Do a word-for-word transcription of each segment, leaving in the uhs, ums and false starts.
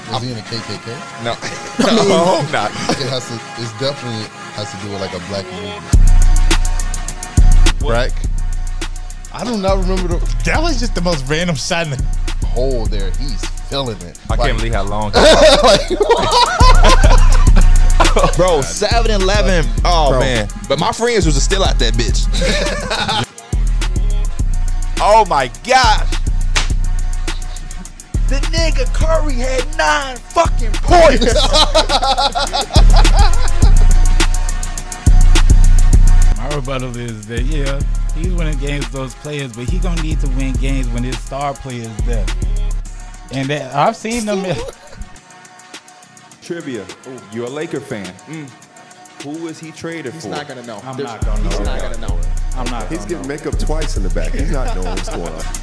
Is he in the K K K? No, no, I hope not. It has to. It's definitely has to do with like a black movement. Crack. I do not remember the. That was just the most random shot in the hole there. He's feeling it. I like, can't believe how long. Bro, seven eleven. Oh, Bro. man. But my friends was still out that bitch. Oh my gosh. The nigga Curry had nine fucking points. My rebuttal is that, yeah, he's winning games with those players, but he gonna need to win games when his star player is there. And that, I've seen them. Trivia. Ooh, you're a Laker fan. Mm. Who is he traded He's for? not gonna know. I'm There's, not gonna know. He's not gonna know. I'm not He's gonna getting know. makeup twice in the back. He's not knowing what's going on.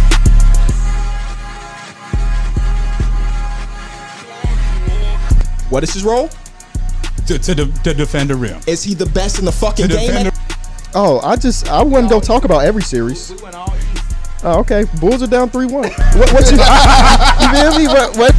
What is his role? To, to, the, to defend the rim. Is he the best in the fucking To game? defend at- the Oh, I just I wouldn't go talk about every series. We went all east. Oh, okay. Bulls are down three one. What what you, you feel me? What what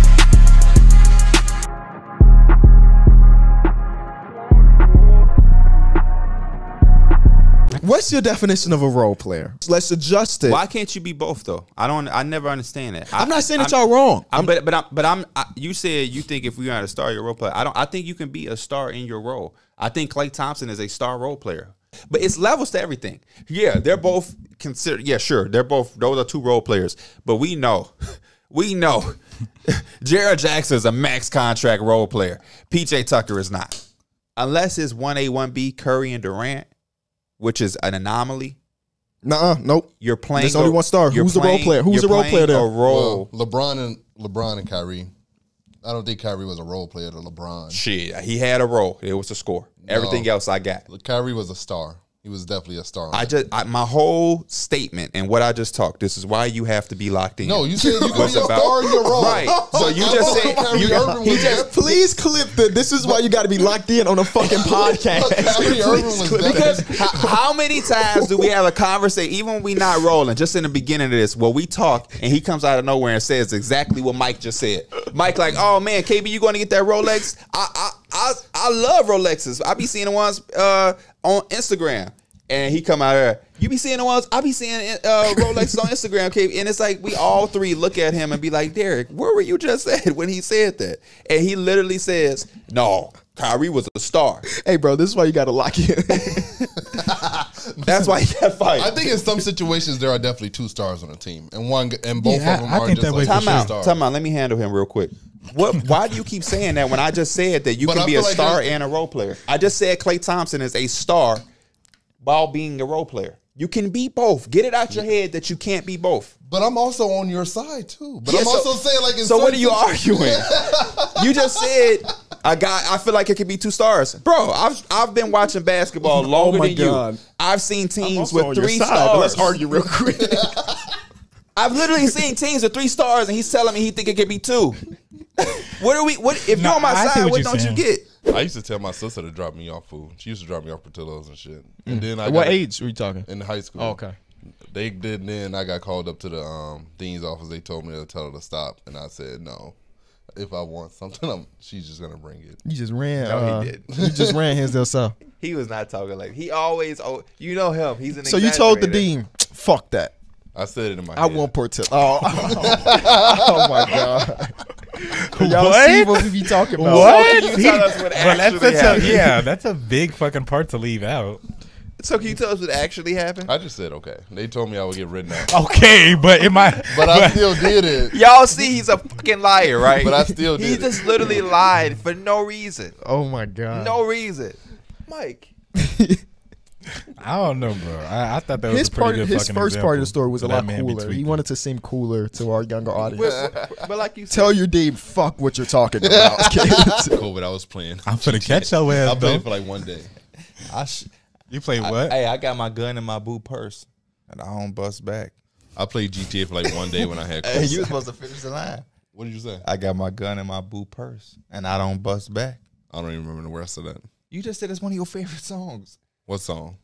What's your definition of a role player? Let's adjust it. Why can't you be both though? I don't. I never understand that. I'm I, not saying that I'm- y'all wrong. I'm, but but I'm, but I'm. I, you said you think if we are a star, you're a role player. I don't. I think you can be a star in your role. I think Klay Thompson is a star role player. But it's levels to everything. Yeah, they're both considered. Yeah, sure, they're both. Those are two role players. But we know, we know, Jared Jackson is a max contract role player. P J Tucker is not, unless it's one A, one B, Curry and Durant, which is an anomaly. Nuh-uh, nope. You're playing. There's only a- one star. you're Who's the role playing- player? Who's you're the role playing player there? A role. Well, LeBron and LeBron and Kyrie. I don't think Kyrie was a role player to LeBron. Shit, he had a role. It was a score. Everything else I got. Kyrie was a star. He was definitely a star. on I that. just I, my whole statement and what I just talked. This is why you have to be locked in. No, you said you could Was be a about- star in your role. Right. So you I just thought said Kyrie you, Irving he was just def- Please clip the. This is why you got to be locked in on a fucking podcast. Kyrie Irving Please was clip definitely- that. because how, how many times do we have a conversation, even when we not rolling, just in the beginning of this, where we talk and he comes out of nowhere and says exactly what Mike just said. Mike like, oh man, K B, you going to get that Rolex? I I I, I love Rolexes. I be seeing the ones uh, on Instagram. And he come out here. You be seeing the ones I be seeing uh, Rolexes on Instagram, K B, and it's like we all three look at him and be like, Derek, where were you just at when he said that? And he literally says, no, Kyrie was a star. Hey, bro, this is why you got to lock in. That's why he got fired. I think in some situations there are definitely two stars on a team, and one and both Yeah, of them I are think just that way like for Time sure. out. stars. Time out. Let me handle him real quick. What? Why do you keep saying that when I just said that you But can I be a feel like star there's- and a role player? I just said Klay Thompson is a star while being a role player. You can be both. Get it out your head that you can't be both. But I'm also on your side too. But Yeah, I'm so- also saying like in So what are certain you situ- arguing? You just said a guy. I feel like it could be two stars, bro. I've I've been watching basketball longer Oh my than God. you. I've seen teams also with on your three side, stars. but let's argue real quick. I've literally seen teams with three stars, and he's telling me he think it could be two. What are we? What if No, you're on my I see side? what What you're don't saying. you get? I used to tell my sister to drop me off food. She used to drop me off Portillo's and shit. And then I What got- age are you talking? in high school. Oh, okay. They did. Then I got called up to the um, dean's office. They told me to tell her to stop, and I said no. If I want something, I'm, she's just gonna bring it. You just ran. No, he uh, did. You just ran Hinsdale South. He was not talking like he always. Oh, you know him. He's an. So you told the exaggerator. dean, fuck that. I said it in my I head. want Portillo. Oh, oh my God. Y'all What? see what we be talking about. What? Can you tell us what Well, that's actually such a, happened? yeah, that's a big fucking part to leave out. So can you tell us what actually happened? I just said okay. They told me I would get written out, Okay, but it might. but I still did it. Y'all see, he's a fucking liar, right? But I still He did it. just literally lied for no reason. Oh my God. No reason. Mike. I don't know, bro. I, I thought that was His a pretty part, good his fucking first part of the example story was a for that lot man be cooler. He tweaking. wanted to seem cooler to our younger audience. But, but like you said, Tell your dean, fuck what you're talking about, kids. COVID, I was playing. I'm finna catch your I ass, played though. for like one day. I sh- You play I- what? hey, I got my gun in my boot purse, and I don't bust back. I played G T A for like one day when I had. Hey, COVID. you were supposed to finish the line. What did you say? I got my gun in my boot purse, and I don't bust back. I don't even remember the rest of that. You just said it's one of your favorite songs. What song?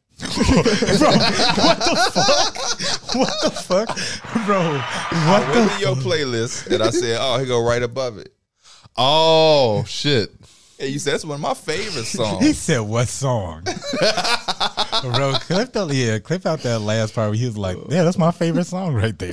What the fuck, bro? I What went the? to your playlist, and I said, "Oh, he go right above it." Oh shit! Yeah, you said that's one of my favorite He songs. said, "What song?" Bro, clip out, yeah, clip out that last part where he was like, "Yeah, that's my favorite song right there."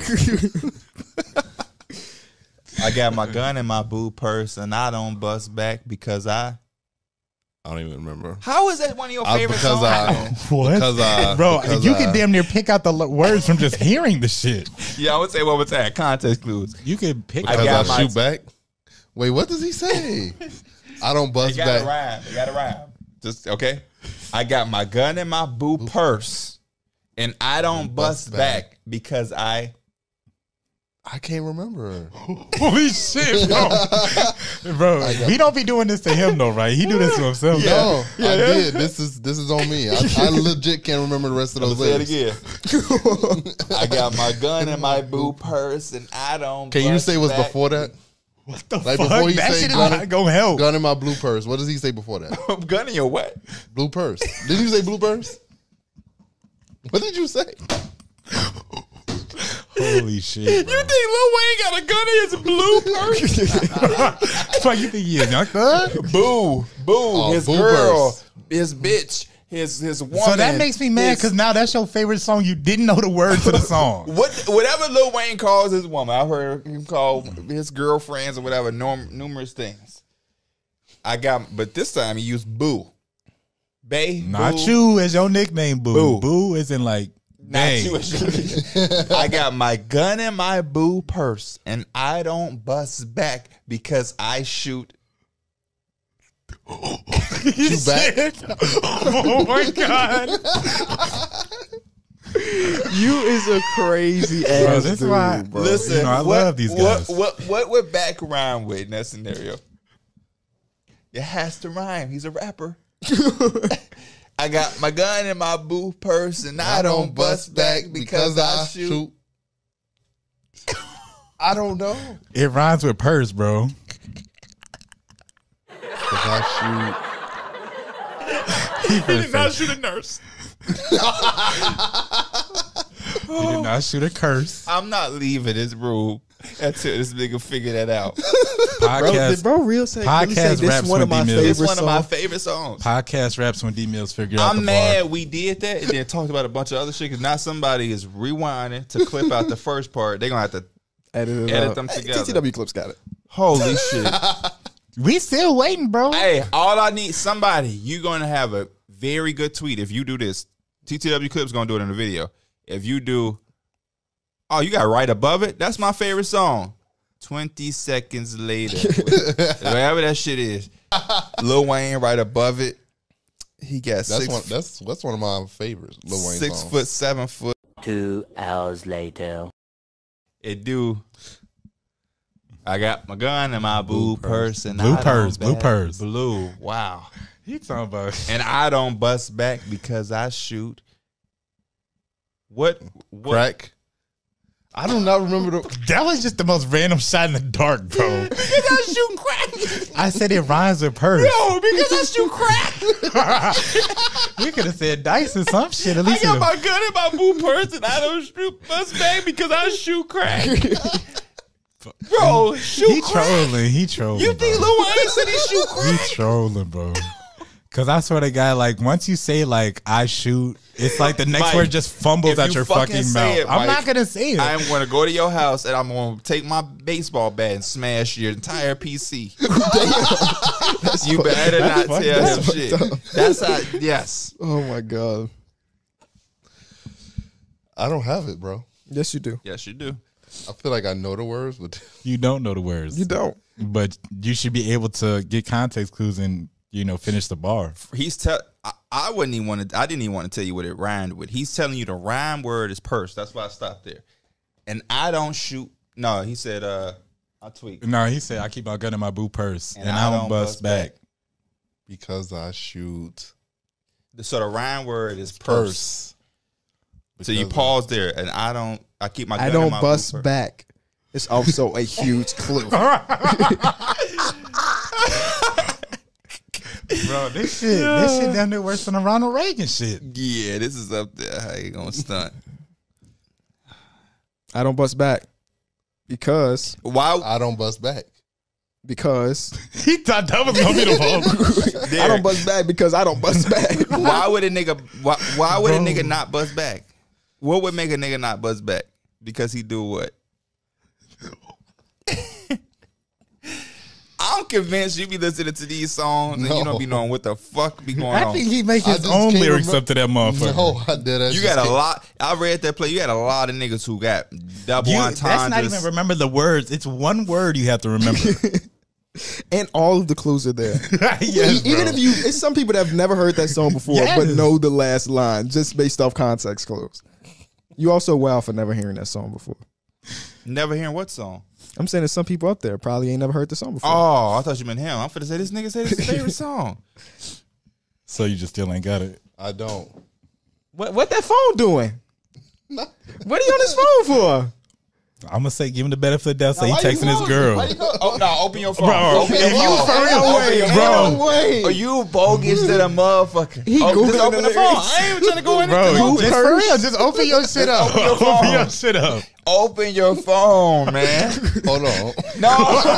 I got my gun in my boo purse and I don't bust back because I. I don't even remember. How is that one of your I, favorite because songs? I, What? because I, Bro, because you I, can damn near pick out the l- words from just hearing the shit. Yeah, I would say what was that? Context clues. You can pick. I because got I, my- shoot back. Wait, what does he say? I don't You bust gotta back. rhyme. You gotta rhyme. Just okay. I got my gun in my boo purse, and I don't bust bust back. back. because I. I can't remember. Holy shit, bro! Bro, we don't be doing this to him though, right? He do this to himself. No, I did. This is this is on me. I, I legit can't remember the rest of those Say it lyrics. again. I got my gun in my boo purse, and I don't. Can you bust say what's back. before that? What the Like fuck? before he that say shit is gun- not gonna help. Gun in my blue purse. What does he say before that? Gun in your what? Blue purse. Did you say blue purse? What did you say? Holy shit! You Bro. think Lil Wayne got a gun in his blue purse? Fuck you think he is, young thug? Boo, boo, Oh, his boo girl, purse. his bitch, his his woman. So that makes me mad his- because now that's your favorite song. You didn't know the words to the song. What whatever Lil Wayne calls his woman, I've heard him call his girlfriends or whatever norm, numerous things. I got, but this time he used boo, bae, Not boo. you as your nickname, boo. Boo. Boo is in like Not dang. you. I got my gun in my boo purse, and I don't bust back because I shoot. Shoot back. Oh my god, You is a crazy bro! ass That's dude, why. bro. Listen, you know, I what, love these guys. What, what what would back rhyme with in that scenario? It has to rhyme. He's a rapper. I got my gun in my boo purse, and I, don't bust back because, I shoot. I don't know. It rhymes with purse, bro. Because I He did not shoot a nurse. He did not shoot a curse. I'm not leaving this room until this nigga figure that out. Bro, Podcast, did bro real say, really say podcast this raps one of with my D-Mills. It's favorite one of my songs? favorite songs. podcast raps when D Mills figure out I'm the mad bar. we did that and then talked about a bunch of other shit because now somebody is rewinding to clip out the first part. They're going to have to Edit, it edit out. them Hey, together. T T W Clips got it. Holy shit. We still waiting, bro. Hey, all I need, somebody, you're going to have a very good tweet if you do this. T T W Clips going to do it in the video. If you do, oh, you got right above it? That's my favorite song. twenty seconds later. Whatever that shit is. Lil Wayne right above it. He got That's six, one. That's that's one of my favorites. Lil Wayne six songs. foot, seven foot. Two hours later. It do. I got my gun in my blue purse and Blue I purse, don't blue bust- purse. blue. Wow. He talking about And I don't bust back because I shoot. What? what? Crack. I do not remember the. that was just the most random shot in the dark, bro. Because I shoot crack. I said it rhymes with purse. No, because I shoot crack. We could have said dice or some shit. At I least got it- my gun in my blue purse and I don't shoot bust back because I shoot crack. Bro, shoot he crack. trolling. He trolling. You think bro. Lil Wayne said he shoot He crack? trolling, bro. Cause I swear to God, like once you say like I shoot, it's like the next Mike, word just fumbles if at you your fucking fucking say mouth. it, I'm Mike, not gonna say it. I'm going to go to your house and I'm going to take my baseball bat and smash your entire P C. You better not fucked tell up. him shit. That's how, yes. Oh my god. I don't have it, bro. Yes, you do. Yes, you do. I feel like I know the words, but You don't know the words. You don't. But you should be able to get context clues and you know finish the bar. He's tell. I, I wouldn't even want to. I didn't even want to tell you what it rhymed with. He's telling you the rhyme word is purse. That's why I stopped there. And I don't shoot. No, he said. Uh, I tweak. No, he said I keep my gun in my boot purse and, I, don't bust, back. because I shoot So the rhyme word is purse. purse. So you Because- pause there, and I don't. I keep my. Gun I in don't my bust boot purse. back. It's also a huge clue. Bro, this shit, this shit down there worse than the Ronald Reagan shit. Yeah, this is up there. How you gonna stunt? I don't bust back because Why? I don't bust back. because He thought that was gonna be the vote. I don't bust back because I don't bust back. Why would a nigga? Why, why would a Bro. nigga not buzz back? What would make a nigga not buzz back? Because he do what? I'm convinced you be listening to these songs and you don't be knowing what the fuck be going I on. think he make I his just own can't lyrics remem- up to that motherfucker. No, I did. I You just got a can't- lot. I read that play. You got a lot of niggas who got double You, entendres. that's not even remember the words. It's one word you have to remember. And all of the clues are there. Yes, E- Even bro. if you, it's some people that have never heard that song before, Yes. but know the last line just based off context clues. You also wow for never hearing that song before. Never hearing what song? I'm saying there's some people up there probably ain't never heard the song before. Oh, I thought you meant him. I'm finna say this nigga said it's his favorite song. So you just still ain't got it. I don't. What what that phone doing? What are you on his phone for? I'm gonna say give him the benefit of the doubt. Say he Why you texting his going? girl. Why you go- Oh no! Open your phone. Bro, open if your you phone. for real, Open way, your bro. phone. Wait. Are you bogus to the motherfucker? He oh, just Googling open the the phone. lyrics. I ain't even trying to go in Bro, there. just Open, for real, just open your shit up. Open your Open phone. your shit up. open your phone, man. Hold on. No,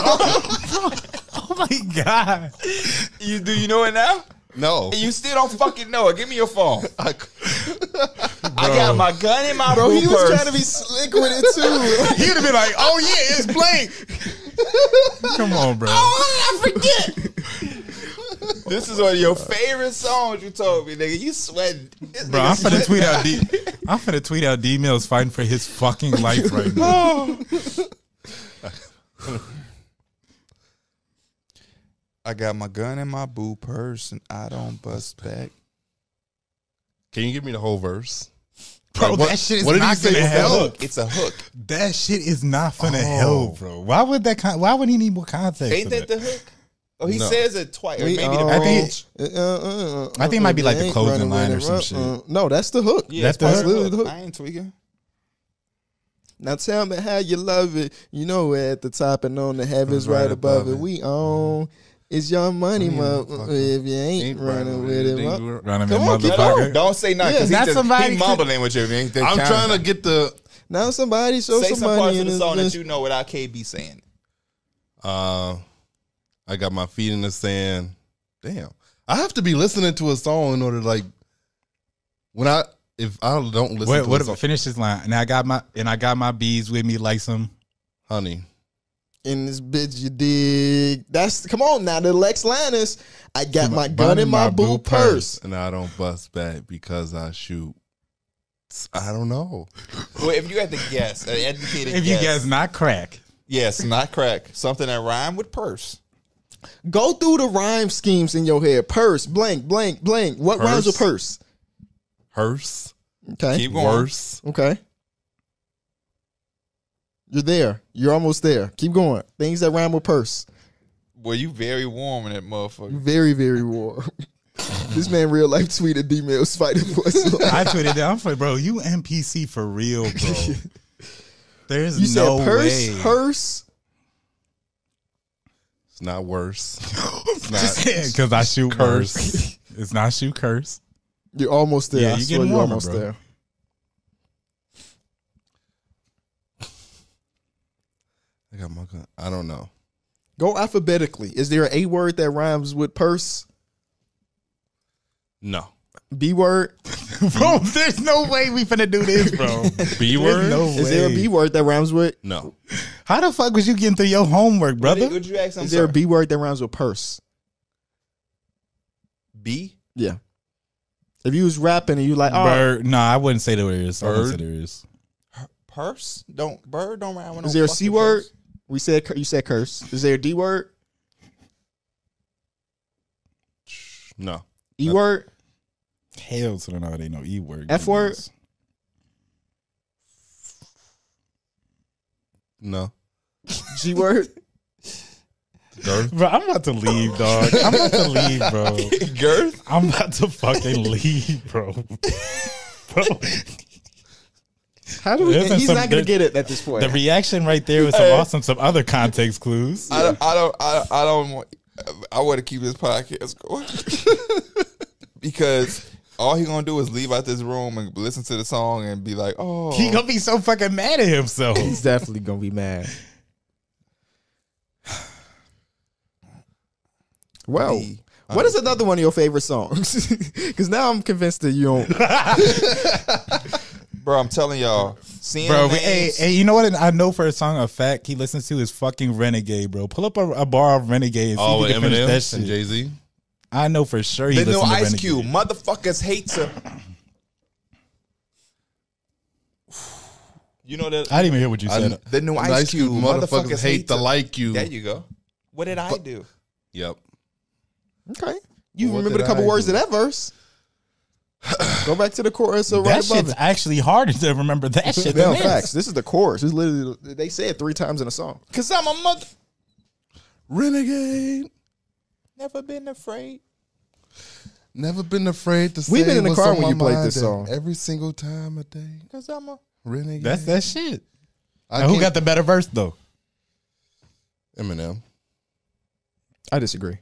Oh my god. you do you know it now? No. You still don't fucking know it. Give me your phone. I, I got my gun in my Bro, boot he was purse. trying to be slick with it too. He'd have been like, "Oh yeah, it's blank." Come on, bro. Oh, I forget. This is one of your favorite songs you told me, nigga. You sweating. This Bro, nigga I'm finna sweating. tweet out D. I'm finna tweet out D Mills fighting for his fucking life right now. I got my gun in my boot purse and I don't bust back. can you give me the whole verse? Bro, Like, what- that shit is what did he not say gonna was the help. hook? It's a hook. That shit is not finna Oh. help, bro. Why would that? Con- why would he need more context? Ain't for that the hook? Oh, he No. says it twice. Or We maybe the all- I think- uh, uh, uh, I think it might be like the ain't closing running line with or it, some uh, shit. uh. No, that's the hook. Yeah, That's it's part the of literally the the hook. hook. I ain't tweaking. Now tell me how you love it. You know we're at the top and on the heavens right, above it. We own. It's your money, motherfucker. If you ain't, Ain't running with it, mo- Running Come that on, keep motherfucker. going. Don't say nothing Yeah, because not he just somebody he could- mumbling with you. Ain't that I'm kind trying of- to get the. now somebody show say some some money parts in of the this song that bitch. you know without K B saying. Uh, I got my feet in the sand. Damn, I have to be listening to a song in order to like. When I if I don't listen Wait, to what a if song, finish this line? And I got my and I got my bees with me like some. honey, In this bitch, you dig? That's come on now. The Lex Lannis. I got my gun in my boot purse. and I don't bust back because I shoot. I don't know. Well, if you had to guess, an educated If you guess, guys not crack, yes, not crack, something that rhyme with purse. Go through the rhyme schemes in your head. Purse, blank, blank, blank. What Purse. rhymes with purse? Hearse, Okay. Keep going. worse. Okay. You're there. You're almost there. Keep going. Things that rhyme with purse. Well, you very warm in that motherfucker. Very, very warm. This man real life tweeted D Mills fighting for his life. I tweeted down for bro. You N P C for real, bro. There's You no said purse, way. hearse. It's not worse. It's not. Because I shoot Curse. curse. It's not shoot curse. You're almost there. Yeah, I you swear getting you're warmer, almost bro. there. I got my gun. I don't know. Go alphabetically. Is there a word that rhymes with purse? No. B word? Bro, there's no way we finna do this, bro. B There's word? no Is there a way. B word that rhymes with? No. How the fuck was you getting through your homework, What brother? did, would you ask? I'm Is there a sorry. B word that rhymes with purse? B? Yeah. If you was rapping and you like, oh, Bird? No, I wouldn't say there is. I wouldn't say Bird? there is. Purse? Don't bird don't rhyme with is no there a fucking C word? purse. We said you said curse. Is there a D word? No. E word? Hell to the no, it ain't no E word. F word? No. G word? Girth? Bro, I'm about to leave, dog. I'm about to leave, bro. Girth? I'm about to fucking leave, bro. Bro, How do we, There's he's some- not gonna there- get it at this point. the reaction right there was some Hey. awesome, some other context clues. I don't. I don't. I, I don't want. I want to keep this podcast going because all he gonna do is leave out this room and listen to the song and be like, "Oh, He gonna be so fucking mad at himself. He's definitely gonna be mad. Well, The- what is another one of your favorite songs? Because now I'm convinced that you don't. Bro, I'm telling y'all. Seeing Bro, names, we, hey, hey, you know what? I know for a song a fact he listens to is fucking Renegade, bro. Pull up a, a bar of Renegade. And see Oh, if he can finish Eminem that and shit. Jay Z. I know for sure he the new listens to Ice Renegade. Cube. Motherfuckers hate to. You know that I didn't even hear what you I- said. the new Ice, Ice Cube. Cube, motherfuckers hate to like you. There you go. What did I do? Yep. Okay. You What remember did a couple I words do? of that verse? Go back to the chorus or that right above shit's it. actually harder to remember that shit. No, than this. facts. This is the chorus. It's literally they say it three times in a song. Cause I'm a mother. Renegade. Never been afraid. Never been afraid to say We've been in the what's car on when my you played mind this song. every single time of day. Cause I'm a. Renegade. That's that shit. I Now, who can't- got the better verse though? Eminem. I disagree.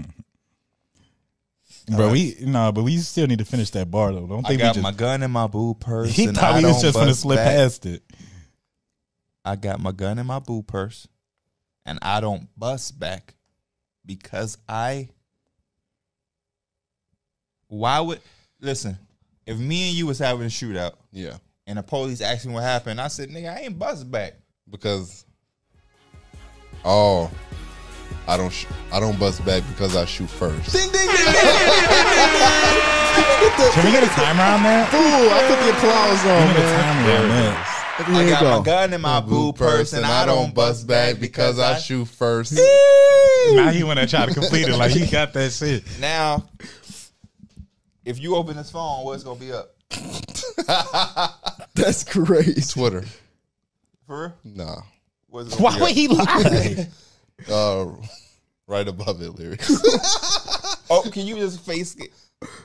Bro, we no, but we still need to finish that bar though. Don't I think got we just. my gun in my boo purse. He and thought I we was don't just gonna bust slip back. past it. I got my gun in my boo purse, and I don't bust back because I. Why would listen? If me and you was having a shootout Yeah. and the police asked me what happened, I said, "Nigga, I ain't bust back." Because oh, I don't sh- I don't bust back because I shoot first. Ding ding ding. Can we get a timer on that? Ooh, I put the applause We on, need a man. timer on that. There I you got go. my gun in my boo purse, and I don't bust back because I shoot first. Now he want to try to complete it like he got that shit. Now, if you open this phone, what's gonna be up? That's great. Twitter. For real? Nah. What's it gonna Why be would up? he lie? Uh, right above it, lyrics. Oh, can you just face it?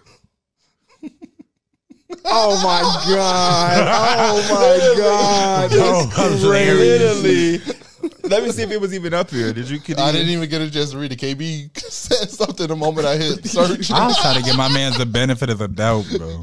Oh my god! Oh my god! Oh, That's hilarious. crazy. Literally. Let me see if it was even up here. Did you? Could I you- didn't even get a chance to read it. K B said something the moment I hit search. I was trying to give my man the benefit of the doubt, bro.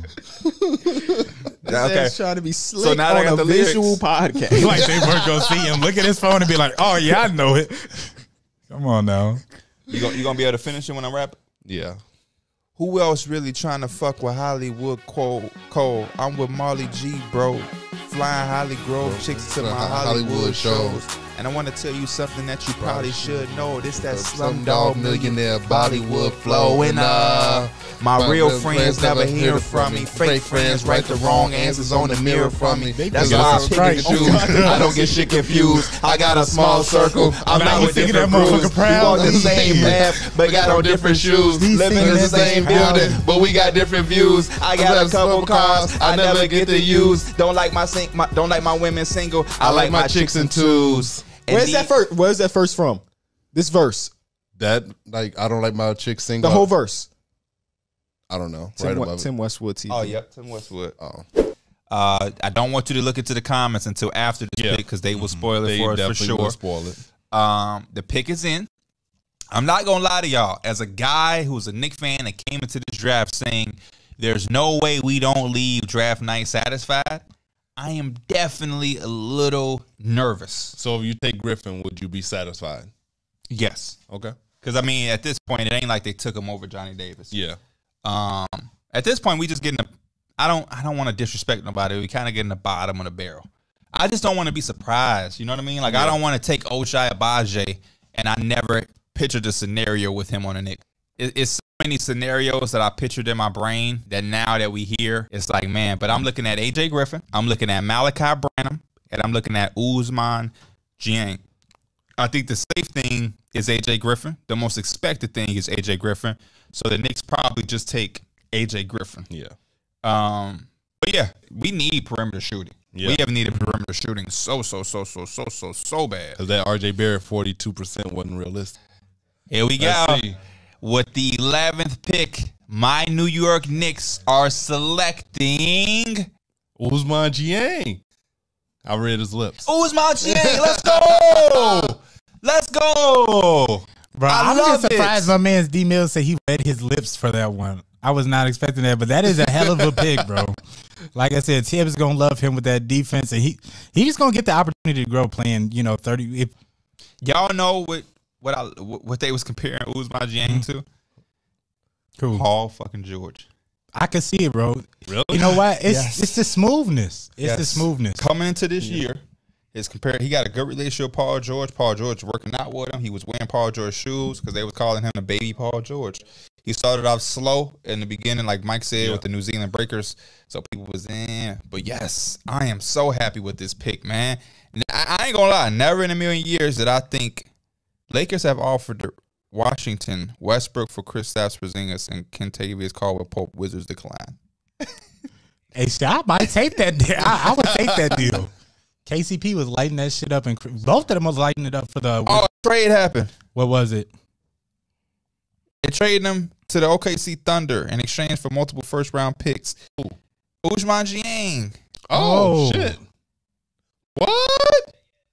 Okay. That's trying to be slick So now I on got a the visual lyrics. podcast. Like they weren't gonna see him look at his phone and be like, "Oh yeah, I know it." Come on now. You gonna, you gonna be able to finish it when I rap? Yeah. Who else really trying to fuck with Hollywood Cole? Cole? I'm with Marley G, bro. Flying Holly Grove chicks to my Hollywood, Hollywood shows. shows. And I want to tell you something that you probably should know. This that Slumdog Slumdog Millionaire Millionaire Bollywood Bollywood flow. And uh, my my real real friends friends never never hear hear from from me. me. Fake friends write the wrong answers on the mirror from me. That's got why I some pick and stripes. choose. I don't get shit confused. I got a small circle. I'm Now not you with thinking different that motherfucker crews. We proud? walk the same path, but got on different shoes. He's Living in singing the that same bitch proud. building, but we got different views. I got a couple cars I never get to use. Don't like my sing, my, don't like my women single. I, like my chicks in twos. And Where's the- that first? Where's that first from? This verse, That, like, I don't like my chick the single. whole verse. I don't know. Tim, right We- above Tim Westwood T V. Oh, yep, Tim Westwood. it. Oh. Uh, I don't want you to look into the comments until after this Yeah. pick because they will spoil it They for us for definitely sure. will spoil it. Um, the pick is in. I'm not gonna lie to y'all. As a guy who's a Knicks fan that came into this draft saying there's no way we don't leave draft night satisfied, I am definitely a little nervous. So if you take Griffin, would you be satisfied? Yes, Okay. because I mean at this point it ain't like they took him over Johnny Davis. Yeah. Um, at this point we just getting. A, I don't. I don't want to disrespect nobody. We kind of getting the bottom of the barrel. I just don't want to be surprised. You know what I mean? Like I don't want to take Ochai Agbaji and I never pictured a scenario with him on the Knicks. It, it's so many scenarios that I pictured in my brain that now that we hear, it's like, man, but I'm looking at A J Griffin, I'm looking at Malachi Branham, and I'm looking at Ousmane Dieng. I think the safe thing is A J Griffin. The most expected thing is A J Griffin. So the Knicks probably just take A J Griffin. Yeah. Um, but yeah, we need perimeter shooting. Yeah. We have needed perimeter shooting so, so, so, so, so, so, so bad. Because that R J Barrett forty-two percent wasn't realistic. Here we go. Let's see. With the eleventh pick, my New York Knicks are selecting Ousmane Dieng. I read his lips. Ousmane Dieng. Let's go. Let's go. Bro, I I'm love just surprised it. my man's D Mills said he read his lips for that one. I was not expecting that, but that is a hell of a pick, bro. Like I said, Tibbs gonna love him with that defense, and he he's gonna get the opportunity to grow playing. You know, thirty. If, Y'all know what what I what they was comparing Ousmane Dieng to? Cool. Paul fucking George. I can see it, bro. Really? You know what? It's Yes. it's the smoothness. It's the Yes. smoothness. Coming into this year, his compared. He got a good relationship with Paul George. Paul George working out with him. He was wearing Paul George shoes because they was calling him the baby Paul George. He started off slow in the beginning, like Mike said, Yeah. with the New Zealand Breakers. So people was in. But yes, I am so happy with this pick, man. And I, I ain't gonna lie. Never in a million years did I think Lakers have offered Washington Westbrook for Kristaps Porzingis and Kentavious Caldwell-Pope. Wizards decline. Hey, see, I might take that deal. I, I would take that deal. K C P was lighting that shit up, and both of them was lighting it up for the. Oh, trade happened. What was it? They traded him to the O K C Thunder in exchange for multiple first round picks. Ousmane Dieng. Oh, Oh. shit. What?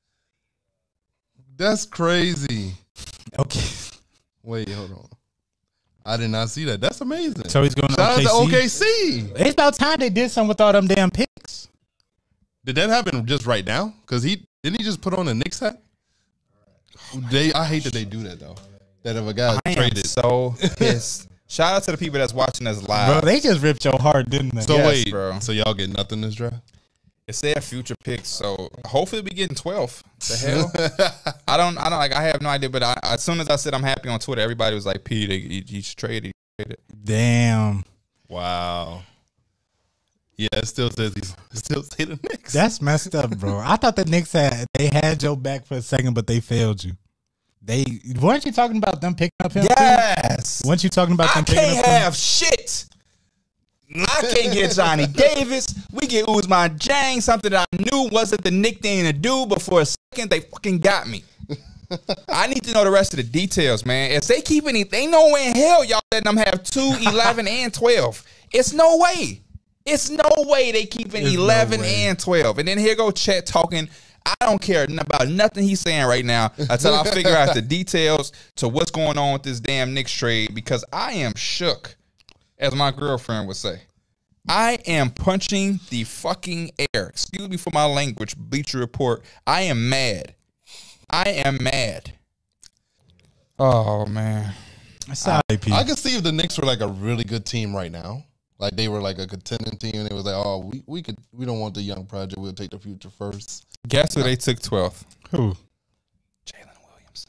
That's crazy. Okay, Wait, hold on. I did not see that. That's amazing. so he's going to Shout out to O O K K C. C. It's about time they did something with all them damn picks. Did that happen just right now? Because he didn't he just put on a Knicks hat? They, I hate that they do that though. That if a guy I am traded. so pissed. Shout out to the people that's watching us Bro, live. they just ripped your heart, didn't they? So Yes, wait, bro. so y'all get nothing this draft? It's their future picks, so hopefully we getting twelve. The hell, I don't, I don't like. I have no idea, but I, as soon as I said I'm happy on Twitter, everybody was like, "Pete, he, he traded, he traded." Damn, Wow. Yeah, it still says he's it still say the Knicks. that's messed up, bro. I thought the Knicks had they had your back for a second, but they failed you. They weren't you talking about them picking up him? too? Yes, Weren't you talking about I them picking can't up him? have shit. I can't get Johnny Davis. We get Ousmane Dieng, something that I knew wasn't the Nick thing to do, but for a second they fucking got me. I need to know the rest of the details, man. If they keep any, they know in hell y'all letting them have two, eleven, and twelve. It's no way. It's no way they keeping There's no eleven way. and twelve. And then here go Chet talking. I don't care about nothing he's saying right now until I figure out the details to what's going on with this damn Knicks trade, because I am shook, as my girlfriend would say. I am punching the fucking air. Excuse me for my language, Bleacher Report. I am mad. I am mad. Oh, man. Sorry, Pete. I could see if the Knicks were like a really good team right now. Like they were like a contending team and it was like, oh, we, we could we don't want the young project, we'll take the future first. Guess who they took twelfth? Who? Jalen Williams.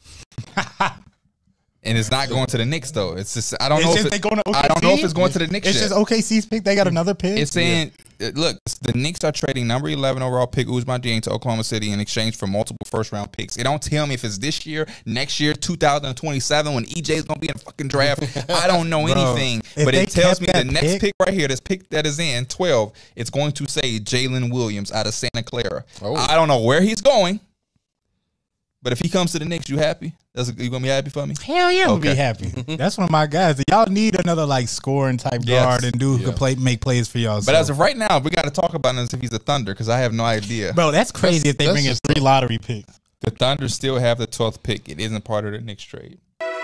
And it's not going to the Knicks though. It's just I don't It's know just if they it, going to O K C? I don't know if it's going to the Knicks It's yet. just O K C's pick. They got another pick. It's saying, uh, look, the Knicks are trading number eleven overall pick Ousmane Dieng to Oklahoma City in exchange for multiple first round picks. It don't tell me if it's this year, next year, two thousand twenty-seven, when E J is going to be in the fucking draft. I don't know Bro, anything. if But they it tells kept me the that next pick- pick right here, this pick that is in twelve, it's going to say Jalen Williams out of Santa Clara. Oh. I don't know where he's going, but if he comes to the Knicks, you happy? That's, you going to be happy for me? Hell yeah, I'm gonna be Okay. happy. That's one of my guys. Y'all need another like scoring type Yes. guard and dude who Yeah. can play make plays for y'all. But so. as of right now, we got to talk about this if he's a Thunder, because I have no idea. bro, that's crazy That's- if they that's bring in just- three lottery picks. The Thunder still have the twelfth pick. It isn't part of the Knicks trade.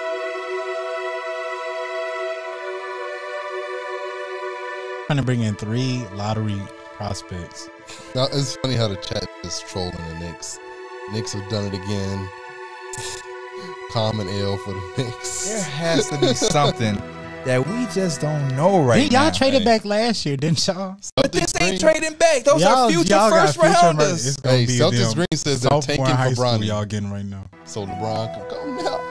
Trying to bring in three lottery prospects. Now, it's funny how the chat is trolling the Knicks. Knicks have done it again. Common L for the Knicks. There has to be something that we just don't know right Did y'all now. traded back last year, didn't y'all? But this ain't trading back. Those y'all, are future y'all got first future first- rounders. It's gonna Hey, be Celtics them Green says they're sophomore tanking in high for school Bronny. y'all getting right now. So LeBron can come now.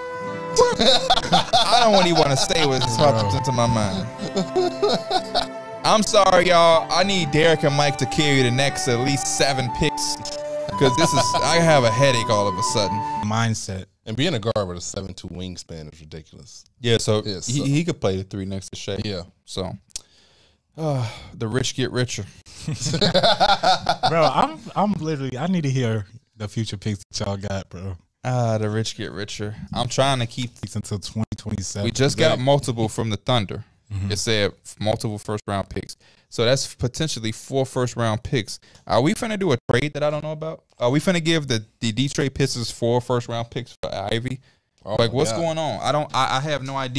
I don't even want to say what's popped into my mind. I'm sorry, y'all. I need Derek and Mike to carry the next at least seven picks, because this is I have a headache all of a sudden. Mindset. And being a guard with a seven two wingspan is ridiculous. Yeah, so, Yes, he, so- he could play the three next to Shea. Yeah. So uh, the rich get richer. Bro, I'm I'm literally I need to hear the future picks that y'all got, bro. Ah, the rich get richer. I'm trying to keep. Picks until twenty twenty-seven. We just got multiple from the Thunder. It said multiple first round picks. So that's potentially four first round picks. Are we finna do a trade that I don't know about? Are we finna give the, the Detroit Pistons four first round picks for Ivy? Oh like, my what's God. going on? I don't. I, I have no idea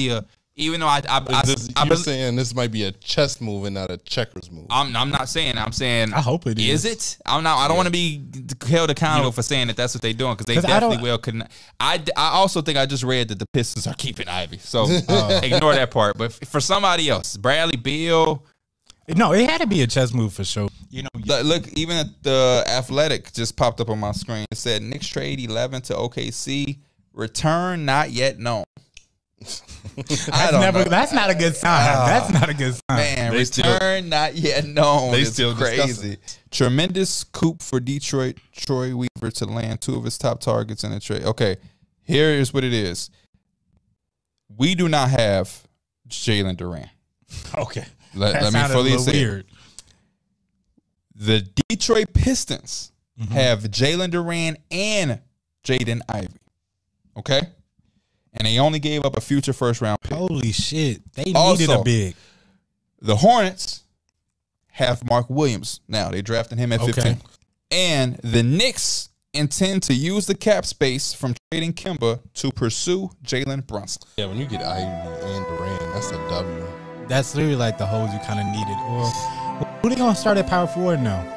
Even though I, I, I, This, I, I you're bel- saying this might be a chess move and not a checkers move. I'm, I'm not saying. I'm saying. I hope it is. Is it? I'm not. I don't want to be held accountable for saying that that's what they're doing because they 'Cause I definitely don't- will. Couldn't. I, I also think I just read that the Pistons are keeping Ivy, so uh, ignore that part. But f- for somebody else, Bradley Beal. No, it had to be a chess move for sure. You know, Look, look, even at the Athletic just popped up on my screen. It said Knicks trade eleven to O K C. Return not yet known. I that's don't never. know. That's not a good sign. that's not a good sign. Man, They return still- not yet known. they It's still crazy. discussing. Tremendous coup for Detroit. Troy Weaver to land two of his top targets in the trade. Okay, here is what it is. We do not have Jalen Duran. Okay, Let, that let me sounded a fully little say it. weird. The Detroit Pistons Mm-hmm. have Jalen Duran and Jaden Ivey. Okay? And they only gave up a future first round pick. Holy shit, they needed Also, a big. The Hornets have Mark Williams now. They drafted him at Okay. fifteen. And the Knicks intend to use the cap space from trading Kemba to pursue Jalen Brunson. Yeah, when you get Ivy and Durant, that's a W. That's literally like the holes you kind of needed. Or who they gonna start at power forward now?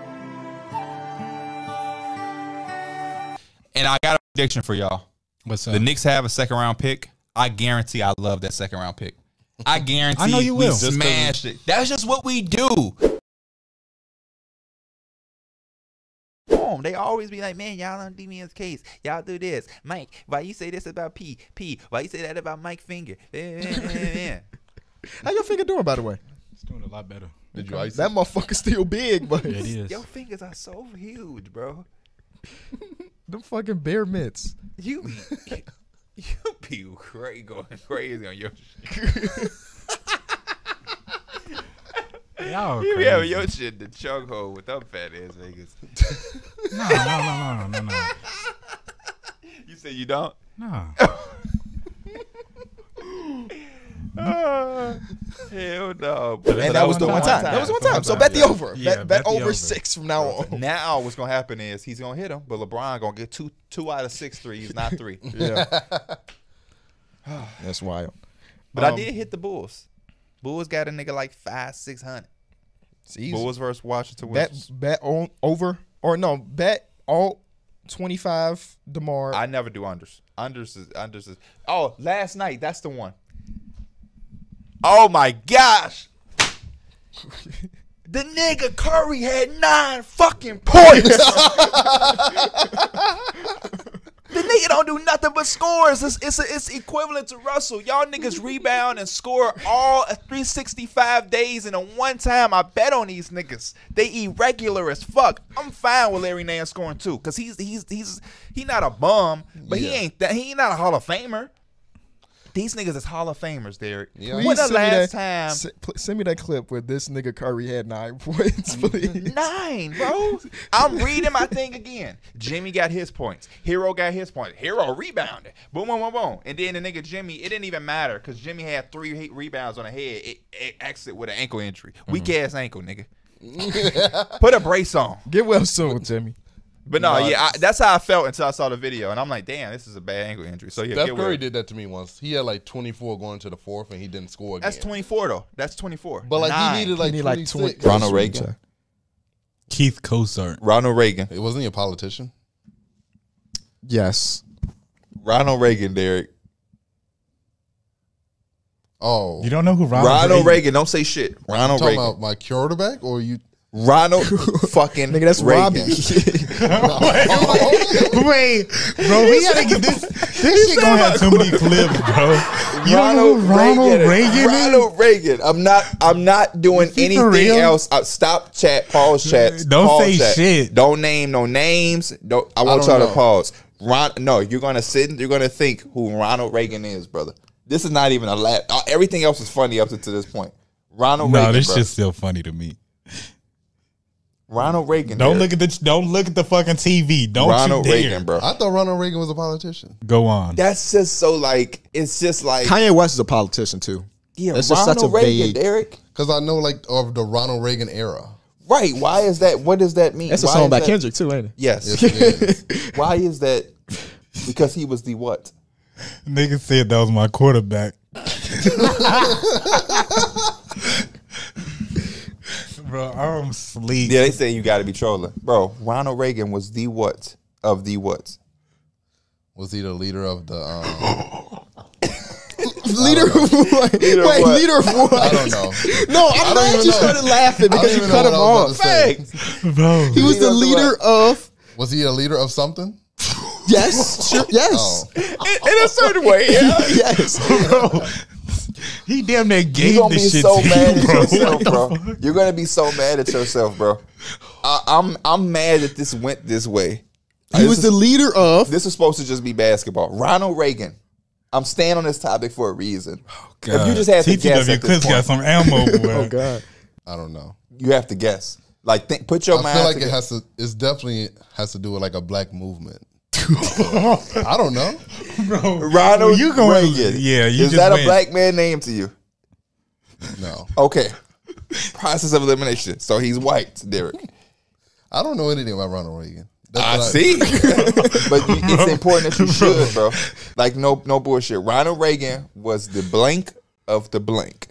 And I got a prediction for y'all. What's up? The Knicks have a second round pick. I guarantee I love that second round pick. I guarantee I know you we will. smash it. That's just what we do. Boom. They always be like, man, y'all don't do me his case. Y'all do this. Mike, why you say this about P? P, why you say that about Mike Finger? How your finger doing, by the way? It's doing a lot better. Did you ice That it? motherfucker's still big, but Yeah, it is. Your fingers are so huge, bro. them fucking bear mitts. You be, you be crazy, going crazy on your shit. Y'all You be crazy. having your shit in the chokehold with them fat ass niggas. No, no, no, no, no, no, You say you don't? no. Uh, hell no. And that was the one time. That was the one time. So bet the over. Yeah, Bet, bet bet the over over. six from now on. Now what's gonna happen is he's gonna hit him, but LeBron gonna get two two out of six threes, not three. Yeah. That's wild. But Um, I did hit the Bulls. Bulls got a nigga like five, six hundred. It's easy. Bulls versus Washington Bet Wizards. bet on over or no bet all twenty five DeMar. I never do unders. Unders is unders is. Oh, last night that's the one. Oh my gosh. The nigga Curry had nine fucking points. The nigga don't do nothing but scores. It's, it's, it's equivalent to Russell. Y'all niggas rebound and score all three sixty-five days in a one time. I bet on these niggas. They irregular as fuck. I'm fine with Larry Nance scoring too, cause he's he's he's he not a bum, but he Yeah. ain't that he ain't not a Hall of Famer. These niggas is Hall of Famers, Derek. Yeah. When the send me last that- time? s- pl- send me that clip where this nigga Curry had nine points, please. Nine, bro. I'm reading my thing again. Jimmy got his points. Hero got his points. Hero rebounded. Boom, boom, boom, boom. And then the nigga Jimmy, it didn't even matter because Jimmy had three he- rebounds on the head. It, it exit with an ankle injury. Weak ass ankle, nigga. Put a brace on. Get well soon, Jimmy. But no, No, yeah, I, that's how I felt until I saw the video, and I'm like, damn, this is a bad ankle injury. So yeah, Steph get Curry well. did that to me once. He had like twenty-four going to the fourth, and he didn't score again. That's twenty-four though. That's twenty-four. But like Nine. he needed like He need like twenty-six. twenty. Ronald Reagan. Keith Cosart. Ronald Reagan. It wasn't he a politician? Yes. Ronald Reagan, Derek. Oh, You don't know who Ronald, Ronald Reagan. Don't say shit. you Ronald talking Reagan. about my quarterback or you? Ronald fucking Nigga, that's Reagan. Robbie. Wait, bro, we gotta get this. This shit gonna have too many clips, bro. You don't know who Ronald Reagan is? Ronald Reagan. I'm not. I'm not doing Is he for anything real? else. Uh, stop chat. Pause chat. Don't pause say chat. shit. Don't name no names. Don't. I want don't y'all to know. pause. Ron. No, you're gonna sit. and You're gonna think who Ronald Reagan is, brother. This is not even a laugh. Uh, everything else is funny up to this point. Ronald No, Reagan. this bro. shit's still funny to me. Ronald Reagan. Don't Derek. look at the don't look at the fucking T V. Don't Ronald you dare. Reagan, bro. I thought Ronald Reagan was a politician. Go on. That's just so like. It's just like. Kanye West is a politician too. Yeah, That's just Ronald such a Reagan, vague- Derek. Because I know like of the Ronald Reagan era. Right. Why is that? What does that mean? That's a Why song is by that- Kendrick too, ain't it? Yes. Yes, it is. Why is that? Because he was the what? Nigga said that was my quarterback. Bro, I'm sleep. Yeah, they say you got to be trolling, bro. Ronald Reagan was the what of the what? Was he the leader of the? Um, Leader of what? Leader of Wait, what? leader of what? I don't know. No, I'm I don't glad even you know. started laughing I don't because you even cut know him what I was off. about to say. Bro, He was Leader the of the leader of. Was he a leader of something? Yes, sure, yes, Oh, In a certain way, yeah. yes. bro. He damn near gave You're gonna be this shit so to mad you, at bro. yourself, What the bro. fuck? You're gonna be so mad at yourself, bro. I, I'm I'm mad that this went this way. He This was is- the leader of. This was supposed to just be basketball. Ronald Reagan. I'm staying on this topic for a reason. If you just had to T T guess W at this Chris got point, some ammo, boy. Oh God. I don't know. you have to guess. Like, think, put your I mind. feel like together. it has to. It's definitely has to do with like a black movement. I don't know. Bro, Ronald you going? Reagan. Yeah, you Is just that went. a black man name to you? No, Okay. Process of elimination. So he's white, Derek. I don't know anything about Ronald Reagan. That's I what see. But you, it's important that you should, bro. Like, no no bullshit. Ronald Reagan was the blank of the blank.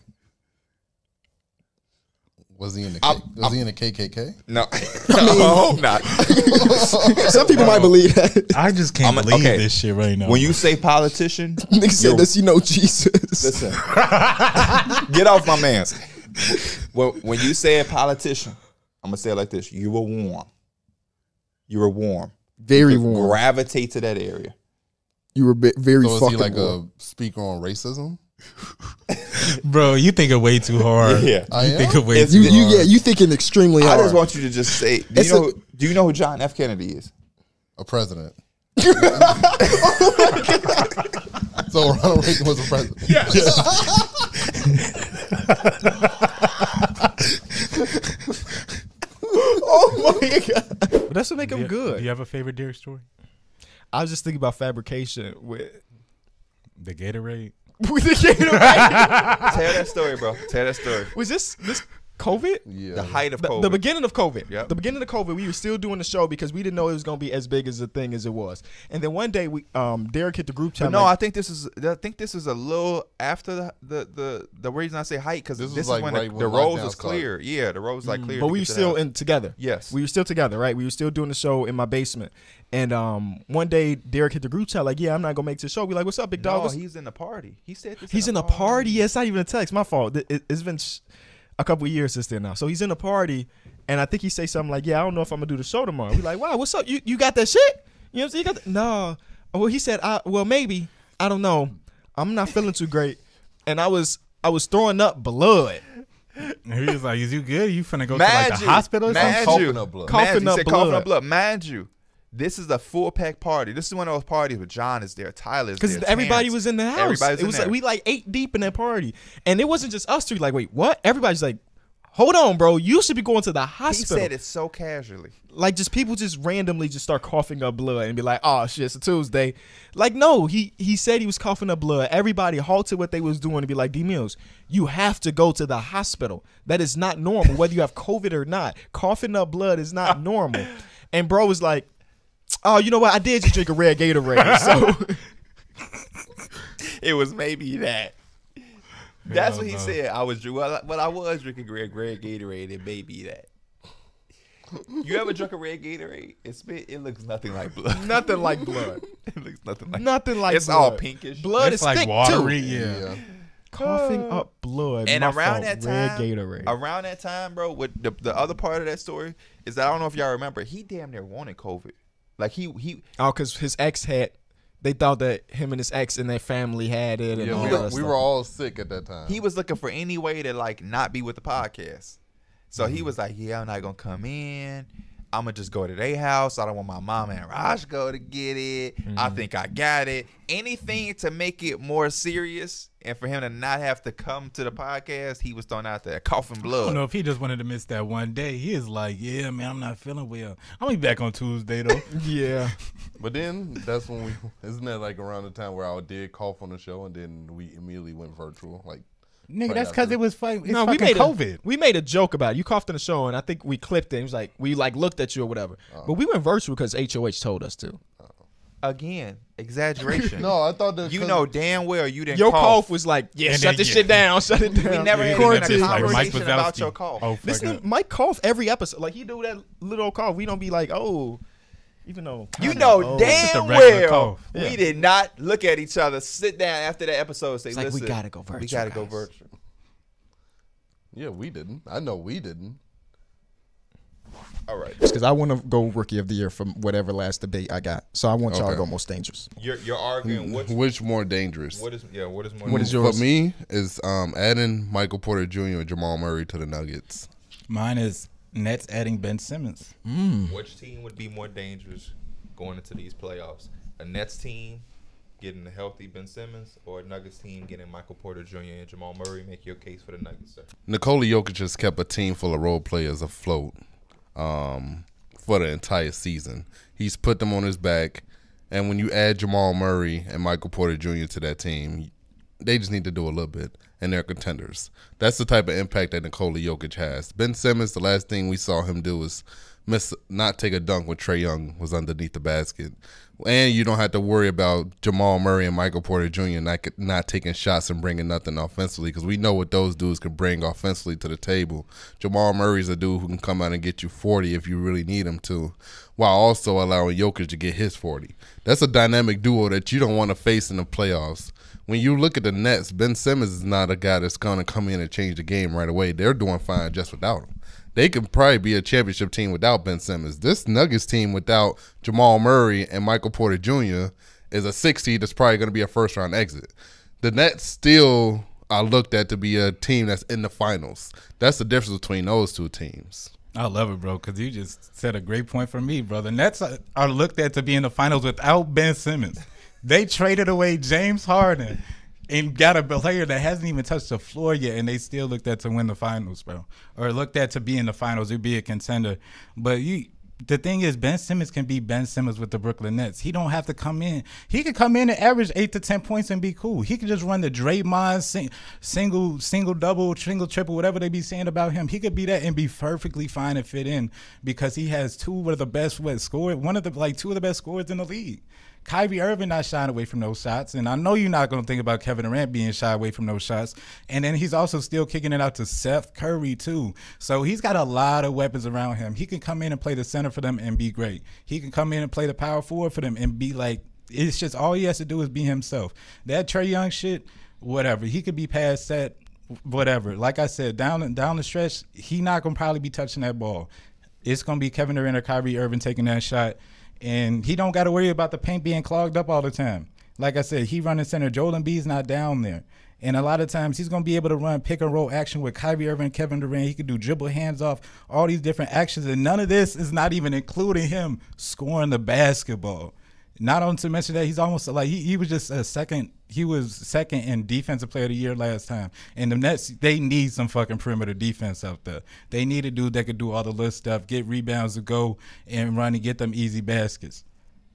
Was he in the? I'm- K- was he in the K K K? No. I hope not. Some people might believe that. I just can't I'm a- believe okay. this shit right now. When you say politician, Nigga said, you're- "Does you know Jesus?" listen. Get off my man. When, when you say a politician, I'm going to say it like this. You were warm. You were warm. Very You warm. gravitate to that area. You were bi- very So is fucking he like warm. a speaker on racism? Bro, you think it way too hard. Yeah. I You am? think it way It's- too You, you, hard. yeah, you thinking extremely I hard. just want you to just say, do It's you, know, a- do you know who John F. Kennedy is? A president. So Ronald Reagan was a president. Oh my God. But that's what make Do him you- good. Do you have a favorite Derek story? I was just thinking about fabrication with The Gatorade. with the Gatorade. Tell that story, bro. Tell that story. Was this this COVID? Yeah. The height of The, COVID. the beginning of COVID. Yep. The beginning of COVID, we were still doing the show because we didn't know it was gonna be as big as a thing as it was. And then one day we um Derek hit the group chat. But no, I like, think this is. I think this is a little after the the the, the reason I say height because This this, was is like when right the, when the roads lockdown was clear. Yeah, the roads was like clear. but to we were get to the still house. in together. Yes. We were still together, right? We were still doing the show in my basement. And um one day Derek hit the group chat like, yeah, I'm not gonna make it to the show. We like, what's up, big dog? No, What's- he's in the party. He said this. He's in a party. Yeah, it's not even a text. My fault. It, it, it's been sh- a couple of years since then now. So he's in a party, and I think he say something like, "Yeah, I don't know if I'm gonna do the show tomorrow." We like, "Wow, what's up? You you got that shit? You know what I'm saying? You got that? No." Well, he said, I, "Well, maybe. I don't know. I'm not feeling too great." And I was I was throwing up blood. And he was like, "Is you good? You finna go Mind to like the you, hospital or mind something?" Coughing you, up blood. Coughing Mind you, up he said coughing blood. up blood. Mind you, this is a full pack party. This is one of those parties where John is there, Tyler's there, Because everybody Terrence. was in the house. Everybody's It in was there. like we like eight deep in that party, and it wasn't just us three. Like, wait, what? Everybody's like, "Hold on, bro. You should be going to the He hospital." said it so casually. Like, just people just randomly just start coughing up blood and be like, "Oh shit, it's a Tuesday." Like, no, he he said he was coughing up blood. Everybody halted what they was doing to be like, D Mills, you have to go to the hospital. That is not normal, whether you have COVID or not. Coughing up blood is not normal. And bro was like, "Oh, you know what? I did just drink a red Gatorade." So It was maybe that. That's Hell what he no. said. I was drinking. Well, I- well, I was drinking red, red Gatorade, and maybe that. You ever drunk a red Gatorade? It's been, it looks nothing like blood. nothing like blood. It looks nothing like. Nothing like It's blood. all pinkish. Blood It's is like thick watery. too. Yeah. Yeah. Coughing up blood. And My around fault. that red time, Gatorade. around that time, bro, what the the other part of that story is that I don't know if y'all remember, he damn near wanted COVID. Like he he Oh, because his ex had, they thought that him and his ex and their family had it. And Yeah, all we, that were, we stuff. were all sick at that time. he was looking for any way to like not be with the podcast. So Mm-hmm. he was like, yeah, I'm not gonna come in. I'm gonna just go to their house. I don't want my mama and Raj go to get it. I Mm-hmm. think I got it. Anything to make it more serious and for him to not have to come to the podcast, he was throwing out there coughing I blood. don't know if he just wanted to miss that one day. He is like, "Yeah, man, I'm not feeling well. I'll be back on Tuesday though." Yeah. But then that's when we isn't that like around the time where I did cough on the show and then we immediately went virtual. Like Nigga, Right that's after. because it was fucking. It's No, we fucking made COVID. A, we made a joke about it. You coughed in the show, and I think we clipped it. It was like we like looked at you or whatever. But we went virtual because H O H told us to. Again, exaggeration. No, I thought that You 'cause- know damn well you didn't Your cough. cough was like, yeah, And shut then, this yeah. shit down, shut it down. We never had Quarantine. even a Like Mike conversation about Wazowski. your cough. Oh, fuck Listen, up. Mike cough every episode. Like he do that little cough. We don't be like, oh, even though You know oh. Just a damn regular well cough. we Yeah. did not look at each other, sit down after that episode, and say, It's like, we "Listen, gotta go We virtual, gotta go guys." virtual." Yeah, we didn't. I know we didn't. All right, Because I want to go rookie of the year from whatever last debate I got. So I want y'all to Okay. go most dangerous. you're you're arguing what Which more dangerous? what is yeah what is more What is For yours? me, is um, adding Michael Porter Junior and Jamal Murray to the Nuggets. Mine is Nets adding Ben Simmons. which team would be more dangerous going into these playoffs? A Nets team getting a healthy Ben Simmons, or a Nuggets team getting Michael Porter Junior and Jamal Murray? Make your case for the Nuggets, sir. Nikola Jokic has kept a team full of role players afloat um, for the entire season. He's put them on his back, and when you add Jamal Murray and Michael Porter Junior to that team, they just need to do a little bit, and they're contenders. That's the type of impact that Nikola Jokic has. Ben Simmons, the last thing we saw him do was miss, not take a dunk when Trae Young was underneath the basket. And you don't have to worry about Jamal Murray and Michael Porter Junior not not taking shots and bringing nothing offensively, because we know what those dudes can bring offensively to the table. Jamal Murray's a dude who can come out and get you forty if you really need him to, while also allowing Jokic to get his forty. That's a dynamic duo that you don't want to face in the playoffs. When you look at the Nets, Ben Simmons is not a guy that's going to come in and change the game right away. They're doing fine just without him. They could probably be a championship team without Ben Simmons. This Nuggets team without Jamal Murray and Michael Porter Junior is a six seed that's probably going to be a first round exit. The Nets still are looked at to be a team that's in the finals. That's the difference between those two teams. I love it, bro, because you just said a great point for me, brother. Nets are, are looked at to be in the finals without Ben Simmons. They traded away James Harden and got a player that hasn't even touched the floor yet, and they still looked at to win the finals, bro, or looked at to be in the finals or be a contender. But you, the thing is, Ben Simmons can be Ben Simmons with the Brooklyn Nets. He don't have to come in. He could come in and average eight to ten points and be cool. He could just run the Draymond sing, single, single, double, single, triple, whatever they be saying about him. He could be that and be perfectly fine and fit in, because he has two of the best what score, one of the like two of the best scorers in the league. Kyrie Irving not shying away from those shots, and I know you're not going to think about Kevin Durant being shy away from those shots. And then he's also still kicking it out to Seth Curry too. So he's got a lot of weapons around him. He can come in and play the center for them and be great. He can come in and play the power forward for them and be like, it's just all he has to do is be himself. That Trae Young shit, whatever. He could be past that, whatever. Like I said, down down the stretch, he not going to probably be touching that ball. It's going to be Kevin Durant or Kyrie Irving taking that shot. And he don't got to worry about the paint being clogged up all the time. Like I said, he running center. Joel Embiid's not down there. And a lot of times he's going to be able to run pick and roll action with Kyrie Irving and Kevin Durant. He could do dribble hands off, all these different actions. And none of this is not even including him scoring the basketball. Not on to mention that he's almost like he, he was just a second. He was second in defensive player of the year last time. And the Nets, they need some fucking perimeter defense out there. They need a dude that could do all the little stuff, get rebounds to go and run and get them easy baskets.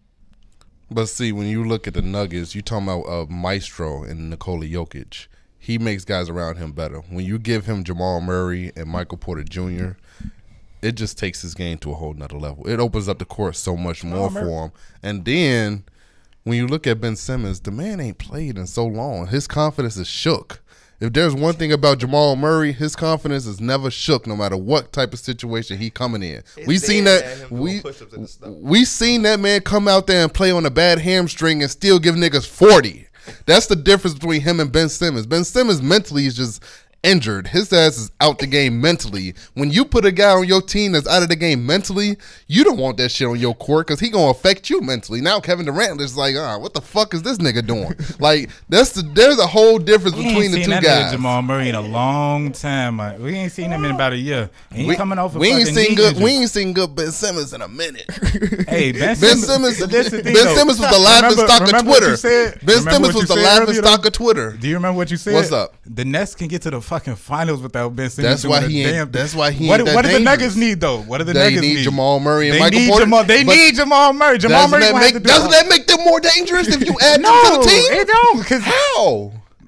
But see, when you look at the Nuggets, you talking about uh, Maestro and Nikola Jokic. He makes guys around him better. When you give him Jamal Murray and Michael Porter Junior, it just takes his game to a whole nother level. It opens up the court so much more for him. And then when you look at Ben Simmons, the man ain't played in so long. His confidence is shook. If there's one thing about Jamal Murray, his confidence is never shook, no matter what type of situation he coming in. It's We seen dead, that man, him we doing push-ups and stuff. we seen that man come out there and play on a bad hamstring and still give niggas forty. That's the difference between him and Ben Simmons. Ben Simmons mentally is just injured. His ass is out the game mentally. When you put a guy on your team that's out of the game mentally, you don't want that shit on your court because he gonna affect you mentally. Now Kevin Durant is like, ah, what the fuck is this nigga doing? Like that's the there's a whole difference We between ain't the seen two that guys. nigga Jamal Murray in a long time. Like, we ain't seen him in about a year. And he We, coming off a we ain't fucking seen knee good. injury. We ain't seen good Ben Simmons in a minute. Hey, Ben Ben Simmons. Simmons, but this the thing, Ben though. Simmons was the laughing Remember- stock of remember what Twitter. you said? Ben Remember Simmons what was you the said laughing earlier, stock though? of Twitter. Do you remember what you said? What's up? The Nets can get to the fucking finals without Ben Simmons. That's doing why a he ain't- damn- that's why he What, ain't that what do the dangerous. Nuggets need though? What do the They Nuggets need need? Jamal Murray and They Michael need Porter. Jamal. They but need Jamal Murray. Jamal doesn't Murray that gonna make have to do doesn't all- that make them more dangerous if you add No, them to the team? it don't. Cause How?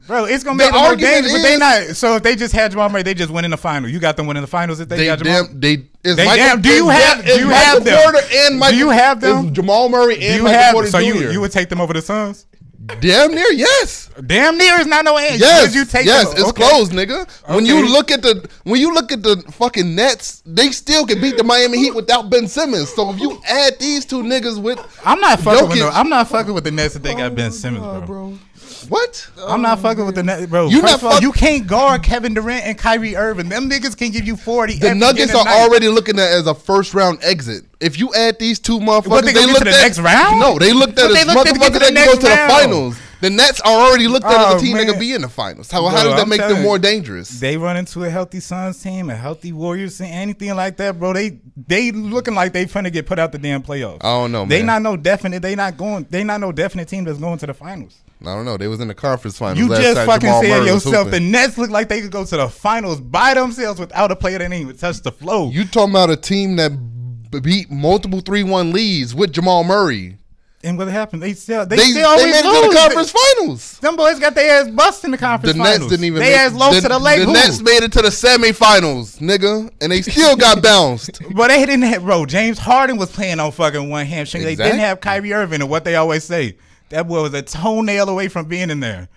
Bro, it's gonna The make them more argument dangerous, but they is- not. So if they just had Jamal Murray, they just win in the final. You got them winning the finals if they, They got Jamal. damn. They is They Michael, damn- do you is have- that- do is you Michael have them? Porter and Michael, Do you have them? is Jamal Murray Do and you Michael have Porter so Junior you you would take them over the Suns? Damn near yes. Damn near is not no answer. Yes, Would you take yes, them? it's Okay. close, nigga. When you Okay. look at the when you look at the fucking Nets, they still can beat the Miami Heat without Ben Simmons. So if you add these two niggas with, I'm not fucking with Jokic- no, I'm not fucking with the Nets if they got Ben Simmons, bro. what? I'm not fucking with the Nets, bro. You First not of all, fuck- you can't guard Kevin Durant and Kyrie Irving. Them niggas can give you forty. The every Nuggets given are night. already looking at it as a first round exit. If you add these two motherfuckers, What, they gonna get looked to the at next round? No, they looked at What, as they looked at to get to motherfuckers the that can go next to the round? finals. The Nets are already looked at Oh, as a team that man. can be in the finals. How, how Bro, does that I'm make them telling more you. dangerous? They run into a healthy Suns team, a healthy Warriors team, anything like that, bro. They they looking like they finna get put out the damn playoffs. I don't know, They man. not no definite. They not going. They not no definite team that's going to the finals. I don't know. They was in the conference finals. You last just time fucking Jamal said Murray was yourself. The hooping. Nets look like they could go to the finals by themselves without a player that ain't even touch the floor. You talking about a team that b- beat multiple three one leads with Jamal Murray. And what happened? They still they, They, still they always made it lose. to the conference finals. Them boys got their ass bust in the The conference Nets finals. didn't even They make, ass lost the, to the Lake. The Who? Nets made it to the semifinals, nigga, and they still got bounced. But they didn't have, bro. James Harden was playing on fucking one hamstring. They Exactly. didn't have Kyrie Irving, and what they always say, that boy was a toenail away from being in there.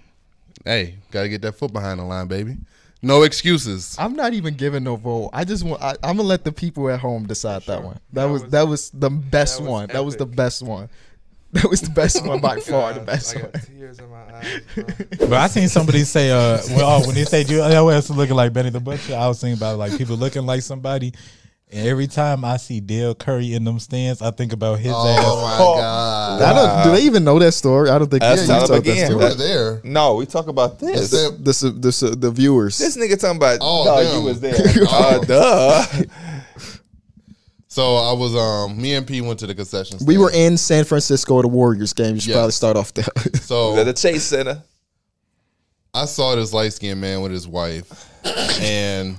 Hey, gotta get that foot behind the line, baby. No excuses. I'm not even giving no vote. I just want. I, I'm gonna let the people at home decide that one. That, was, that was the best that was one. That was the epic. best one. That was the best one by far. The best I one. got tears in my eyes, bro. But I seen somebody say, uh, well, oh, when they say Joe Ellis looking like Benny the Butcher, I was thinking about like people looking like somebody. And every time I see Dale Curry in them stands, I think about his Oh ass. my god! I don't, do they even know that story? I don't think. Let's yeah, tell you them told that again. You story. were there. No, we talk about this. That's This, it. This, this, the viewers. this nigga talking about. Oh, no, damn. you was there. uh, duh. So I was um me and P went to the concession stand. we were in San Francisco at the Warriors game. You should Yes. probably start off there. Was at So the Chase Center. I saw this light skinned man with his wife, and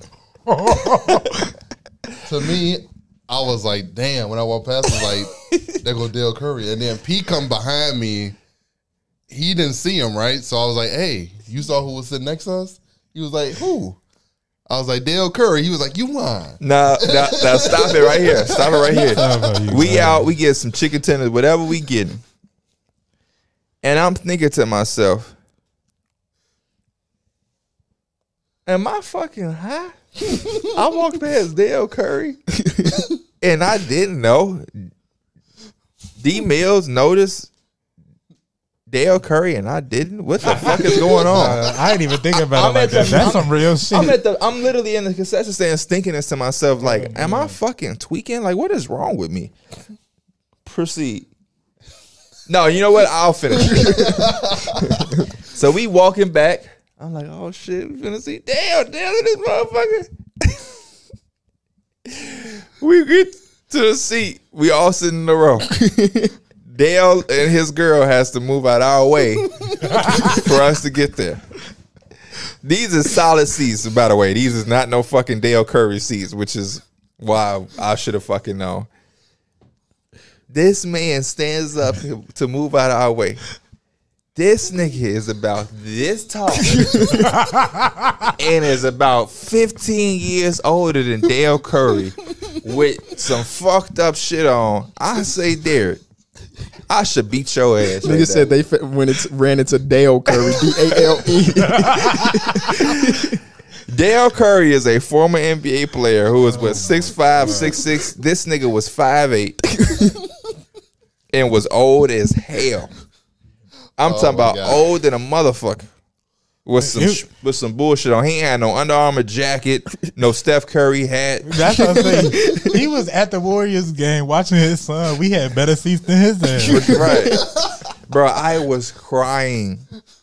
to me, I was like, damn. When I walked past, I was like, there go Dale Curry, and then P come behind me. He didn't see him, right? So I was like, hey, you saw who was sitting next to us? He was like, who? I was like, Dale Curry. He was like, you lying. Now, now, now stop it right here. Stop it right Stop here. it, you We lying. out. We get some chicken tenders, whatever we getting. And I'm thinking to myself, am I fucking high? I walked past Dale Curry, and I didn't know. D Mills noticed Dale Curry, and I didn't. What the fuck is going on? Uh, I ain't even thinking about I'm it like at the- that. That's I'm- some real shit. I'm at the. I'm literally in the concession stand thinking this to myself, like, am I fucking tweaking? Like, what is wrong with me? Proceed. No, you know what? I'll finish. So we walking back. I'm like, oh shit, we finna see. Damn, damn, this motherfucker. We get to the seat. We all sitting in a row. Dale and his girl has to move out our way for us to get there. These are solid seats, by the way. These is not no fucking Dale Curry seats, which is why I should have fucking known. This man stands up to move out of our way. This nigga is about this tall and is about fifteen years older than Dale Curry with some fucked up shit on. I say, Derek, I should beat your ass. Nigga right said now. they fa- when it ran into Dale Curry, D A L E. Dale Curry is a former N B A player who was what six five, six six. This nigga was five eight and was old as hell. I'm Oh talking my about God. old than a motherfucker. With some sh- with some bullshit on. He ain't had no Under Armour jacket, no Steph Curry hat. That's what I'm saying. He was at the Warriors game watching his son. We had better seats than his ass. Right. Bro, I was crying.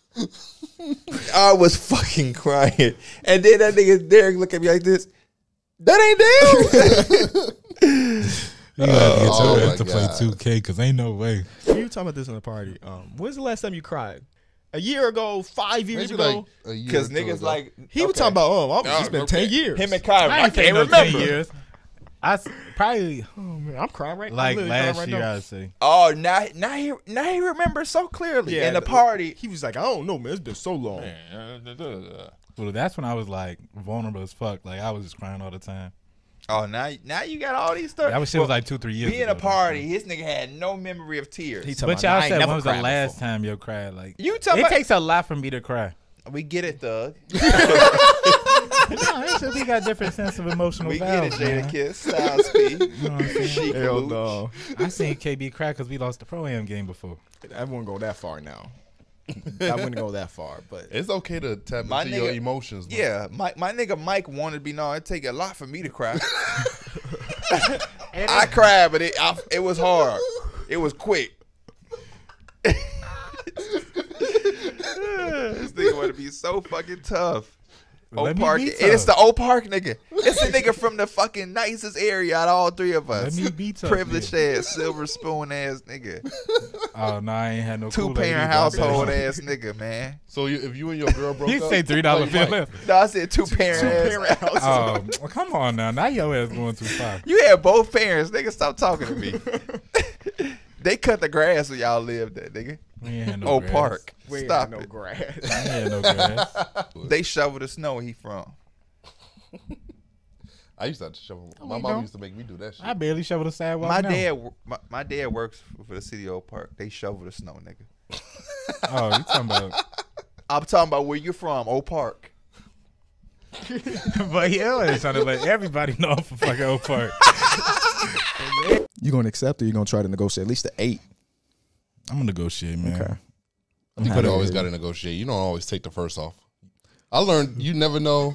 I was fucking crying. And then that nigga Derek look at me like this. That ain't Dale. You gonna have to get Oh your my ass to play God. two K because ain't no way. You were talking about this in the party. Um, when's the last time you cried? A year ago, five years Maybe ago. like a year Because or two niggas ago. like he was okay. talking about, oh, I'm, Oh, it's been okay. ten years. Him and Kyrie. I I, ain't saying can't no ten remember. years. I s- probably Oh man, I'm crying right like I'm literally crying last right year. now. I'd say. Oh, now, now he, now he remembers so clearly. Yeah, in the the- party. He was like, I don't know, man. It's been so long. Well, that's when I was like vulnerable as fuck. Like I was just crying all the time. Oh, now, now you got all these stories. That was shit was like two, three years Being ago. a party, his nigga had no memory of tears. He talking But about, I y'all ain't said never when was the cried last before. time you cried? Like You talking it about? takes a lot for me to cry. We get it, Thug. No, it's just we got different sense of emotional We get it, valves, Jada man. Kiss, Styles P. You know what I'm saying? Chic Hell Luch. no. I seen K B cry because we lost the Pro-Am game before. I wouldn't go that far now. I wouldn't go that far, but It's okay to tap My into your nigga- emotions. man. Yeah, my, my nigga Mike wanted to be known. It take a lot for me to cry. I cried, but it I, it was hard. It was quick. This nigga want to be so fucking tough. Let Oak me Park, be and it's the tough. Oak Park nigga. It's the nigga from the fucking nicest area out of all three of us. Let me be tough, Privileged ass, silver spoon ass nigga, Oh no, I ain't had no two Kool-Aid parent either. household ass nigga, man. So you, if you and your girl broke You up, say three dollar Mike, bill Mike, left. No, I said two parent ass. Oh, well, come on now. Now your ass going too far. You had both parents, nigga. Stop talking to me. They cut the grass where y'all lived at, nigga. We ain't had no Oak grass. Park. we ain't Stop got no it. grass. We ain't had no grass. They shovel the snow where he from. I used to have to shovel. My we mom don't. used to make me do that shit. I barely shovel the sidewalk. My now. dad, wo- my, my dad works for the city of Oak Park. They shovel the snow, nigga. Oh, you talking about? I'm talking about where you're from, Oak Park. But yeah, it's trying to let everybody know I'm from fucking Oak Park. You gonna accept or you gonna try to negotiate at least the eight? I'm gonna negotiate, man. Okay. I'm You happy always with got it. to negotiate. You don't always take the first off. I learned you never know.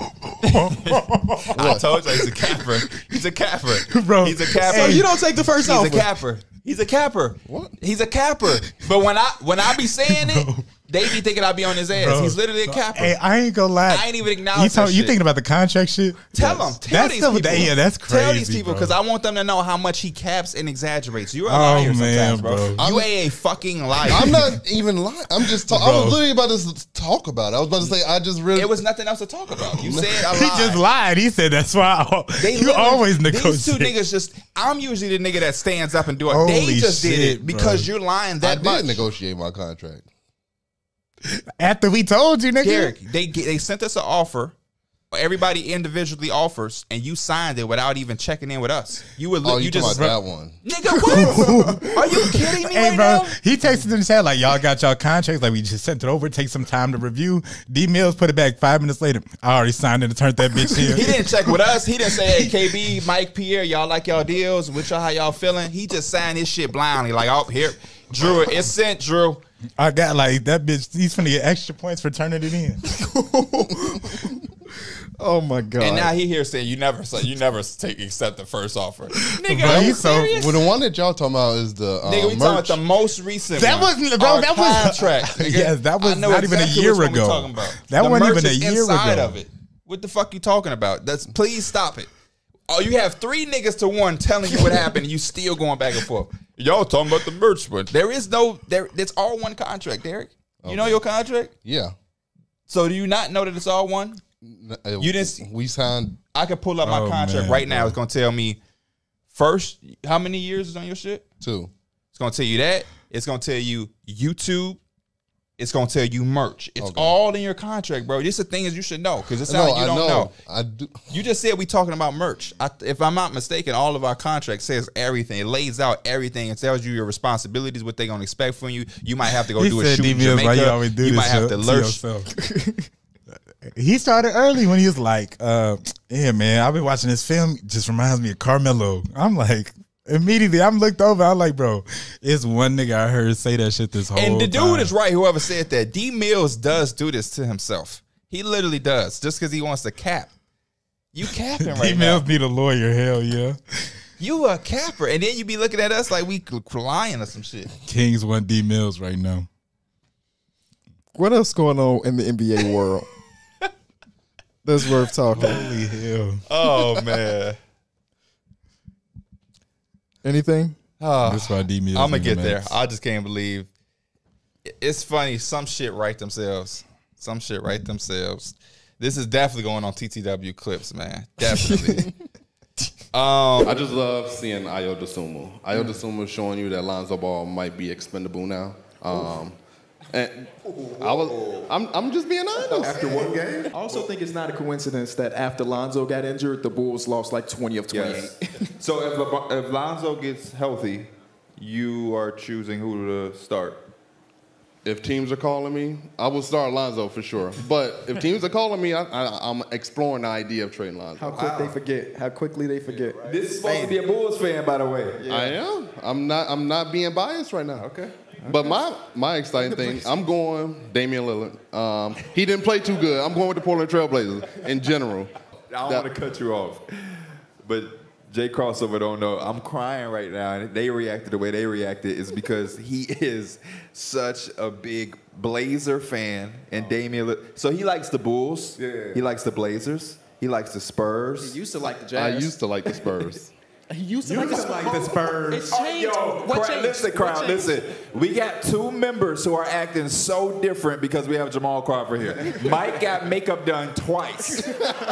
I told you he's a capper. He's a capper, Bro. He's a capper. So you don't take the first He's off. a capper. He's a capper. What? He's a capper. But when I when I be saying it, they be thinking I be on his ass. Bro. He's literally a capper. Hey, I ain't gonna lie. I ain't even acknowledge You, talk, that you shit. thinking about the contract shit? Tell them. Tell That's these stuff- people. yeah, that's Tell these crazy, people bro. because I want them to know how much he caps and exaggerates. You're a Oh, liar man, sometimes, bro. bro. You ain't a fucking liar. I'm not even lying. I'm just. Ta- I Bro. was literally about to s- talk about it. I was about to say I just really. It was nothing else to talk about. You said I He lied. just lied. He said that's why I, They you literally- always negotiate. These two niggas just. I'm usually the nigga that stands up and do it. Holy they just did shit, it because bro. you're lying I that did much. negotiate my contract. After we told you, nigga. Derek, they they sent us an offer. Everybody individually offers, and you signed it without even checking in with us. You would Oh, look. you, you talking just about that one? nigga. What? Are you kidding me Hey, right bro, now? he texted and said, like, y'all got y'all contracts. Like, we just sent it over. Take some time to review. D Mills put it back five minutes later. I already signed it and turned that bitch in. He didn't check with us. He didn't say, "Hey, K B, Mike, Pierre, y'all like y'all deals? Which y'all how y'all feeling?" He just signed his shit blindly. Like, oh, here, Drew, it's sent, Drew. I got, like, that bitch. He's finna get extra points for turning it in. Oh my god. And now he here saying, "You never, say, you never take accept the first offer." Nigga, Bro, are you he's so- serious? Well, the one that y'all talking about is the uh, Nigga, we talking about merch. the most recent That one. wasn't- bro, Our that was- contract. Nigga. Yes, that was I know not even a exactly year which one we ago. talking about. That The wasn't merch even a is year inside ago. of it. What the fuck you talking about? That's please stop it. Oh, you have three niggas to one telling you what happened, and you still going back and forth. Y'all talking about the merch, but there is no there. It's all one contract, Derek. You know your contract. Yeah. So do you not know that it's all one? You You didn't see- We signed. I could pull up my Oh, contract man, right now. bro. It's gonna tell me first how many years is on your shit. Two. It's gonna tell you that. It's gonna tell you YouTube. It's gonna tell you merch. It's Okay. all in your contract, bro. This is the thing is you should know because it's No, not you I don't know. know. I do. You just said we talking about merch. I, if I'm not mistaken, all of our contract says everything. It lays out everything. It tells you your responsibilities, what they're gonna expect from you. You might have to go He do a said, shoot in D Mills, why you Jamaica. always do You this might have to- to to lurch. yourself? He started early when he was like, uh, yeah, man, I've been watching this film. It just reminds me of Carmelo. I'm like, immediately, I'm looked over. I'm like, bro, it's one nigga I heard say that shit this whole time. And the dude is right. Whoever said that, D Mills does do this to himself. He literally does, just because he wants to cap. You capping D right now. Mills need a lawyer. Hell yeah. You a capper, and then you be looking at us like we lying or some shit. Kings want D Mills right now. What else going on in the N B A world that's worth talking? Holy hell. Oh man. Anything? Oh, That's why D Mills. I'm gonna in the get there. max. I just can't believe. It's funny. Some shit write themselves. Some shit write themselves. This is definitely going on T T W clips, man. Definitely. Um, I just love seeing Ayo Dosunmu. Ayo Dosunmu is showing you that Lonzo Ball might be expendable now. Um, and I was, I'm, I'm just being honest. After one game? I also think it's not a coincidence that after Lonzo got injured, the Bulls lost like twenty of twenty-eight. Yes. So if LeBron, if Lonzo gets healthy, you are choosing who to start. If teams are calling me, I will start Lonzo for sure. But if teams are calling me, I, I, I'm exploring the idea of trading Lonzo. How quick they forget. How quickly they forget. This is supposed to be a Bulls fan, by the way. I am. I'm not. I'm not being biased right now. Okay. But my my exciting thing, I'm going Damian Lillard. Um, he didn't play too good. I'm going with the Portland Trailblazers in general. I don't That- want to cut you off, but Jay Crossover don't know. I'm crying right now, and they reacted the way they reacted is because he is such a big Blazer fan, and Damian. Li- so he likes the Bulls. Yeah. He likes the Blazers. He likes the Spurs. He used to like the I Jazz. used to like the Spurs. He used to You like the just like the Spurs. It changed. Yo, what crowd, changed? listen, What crowd, changed? listen. We got two members who are acting so different because we have Jamal Crawford here. Mike got makeup done twice.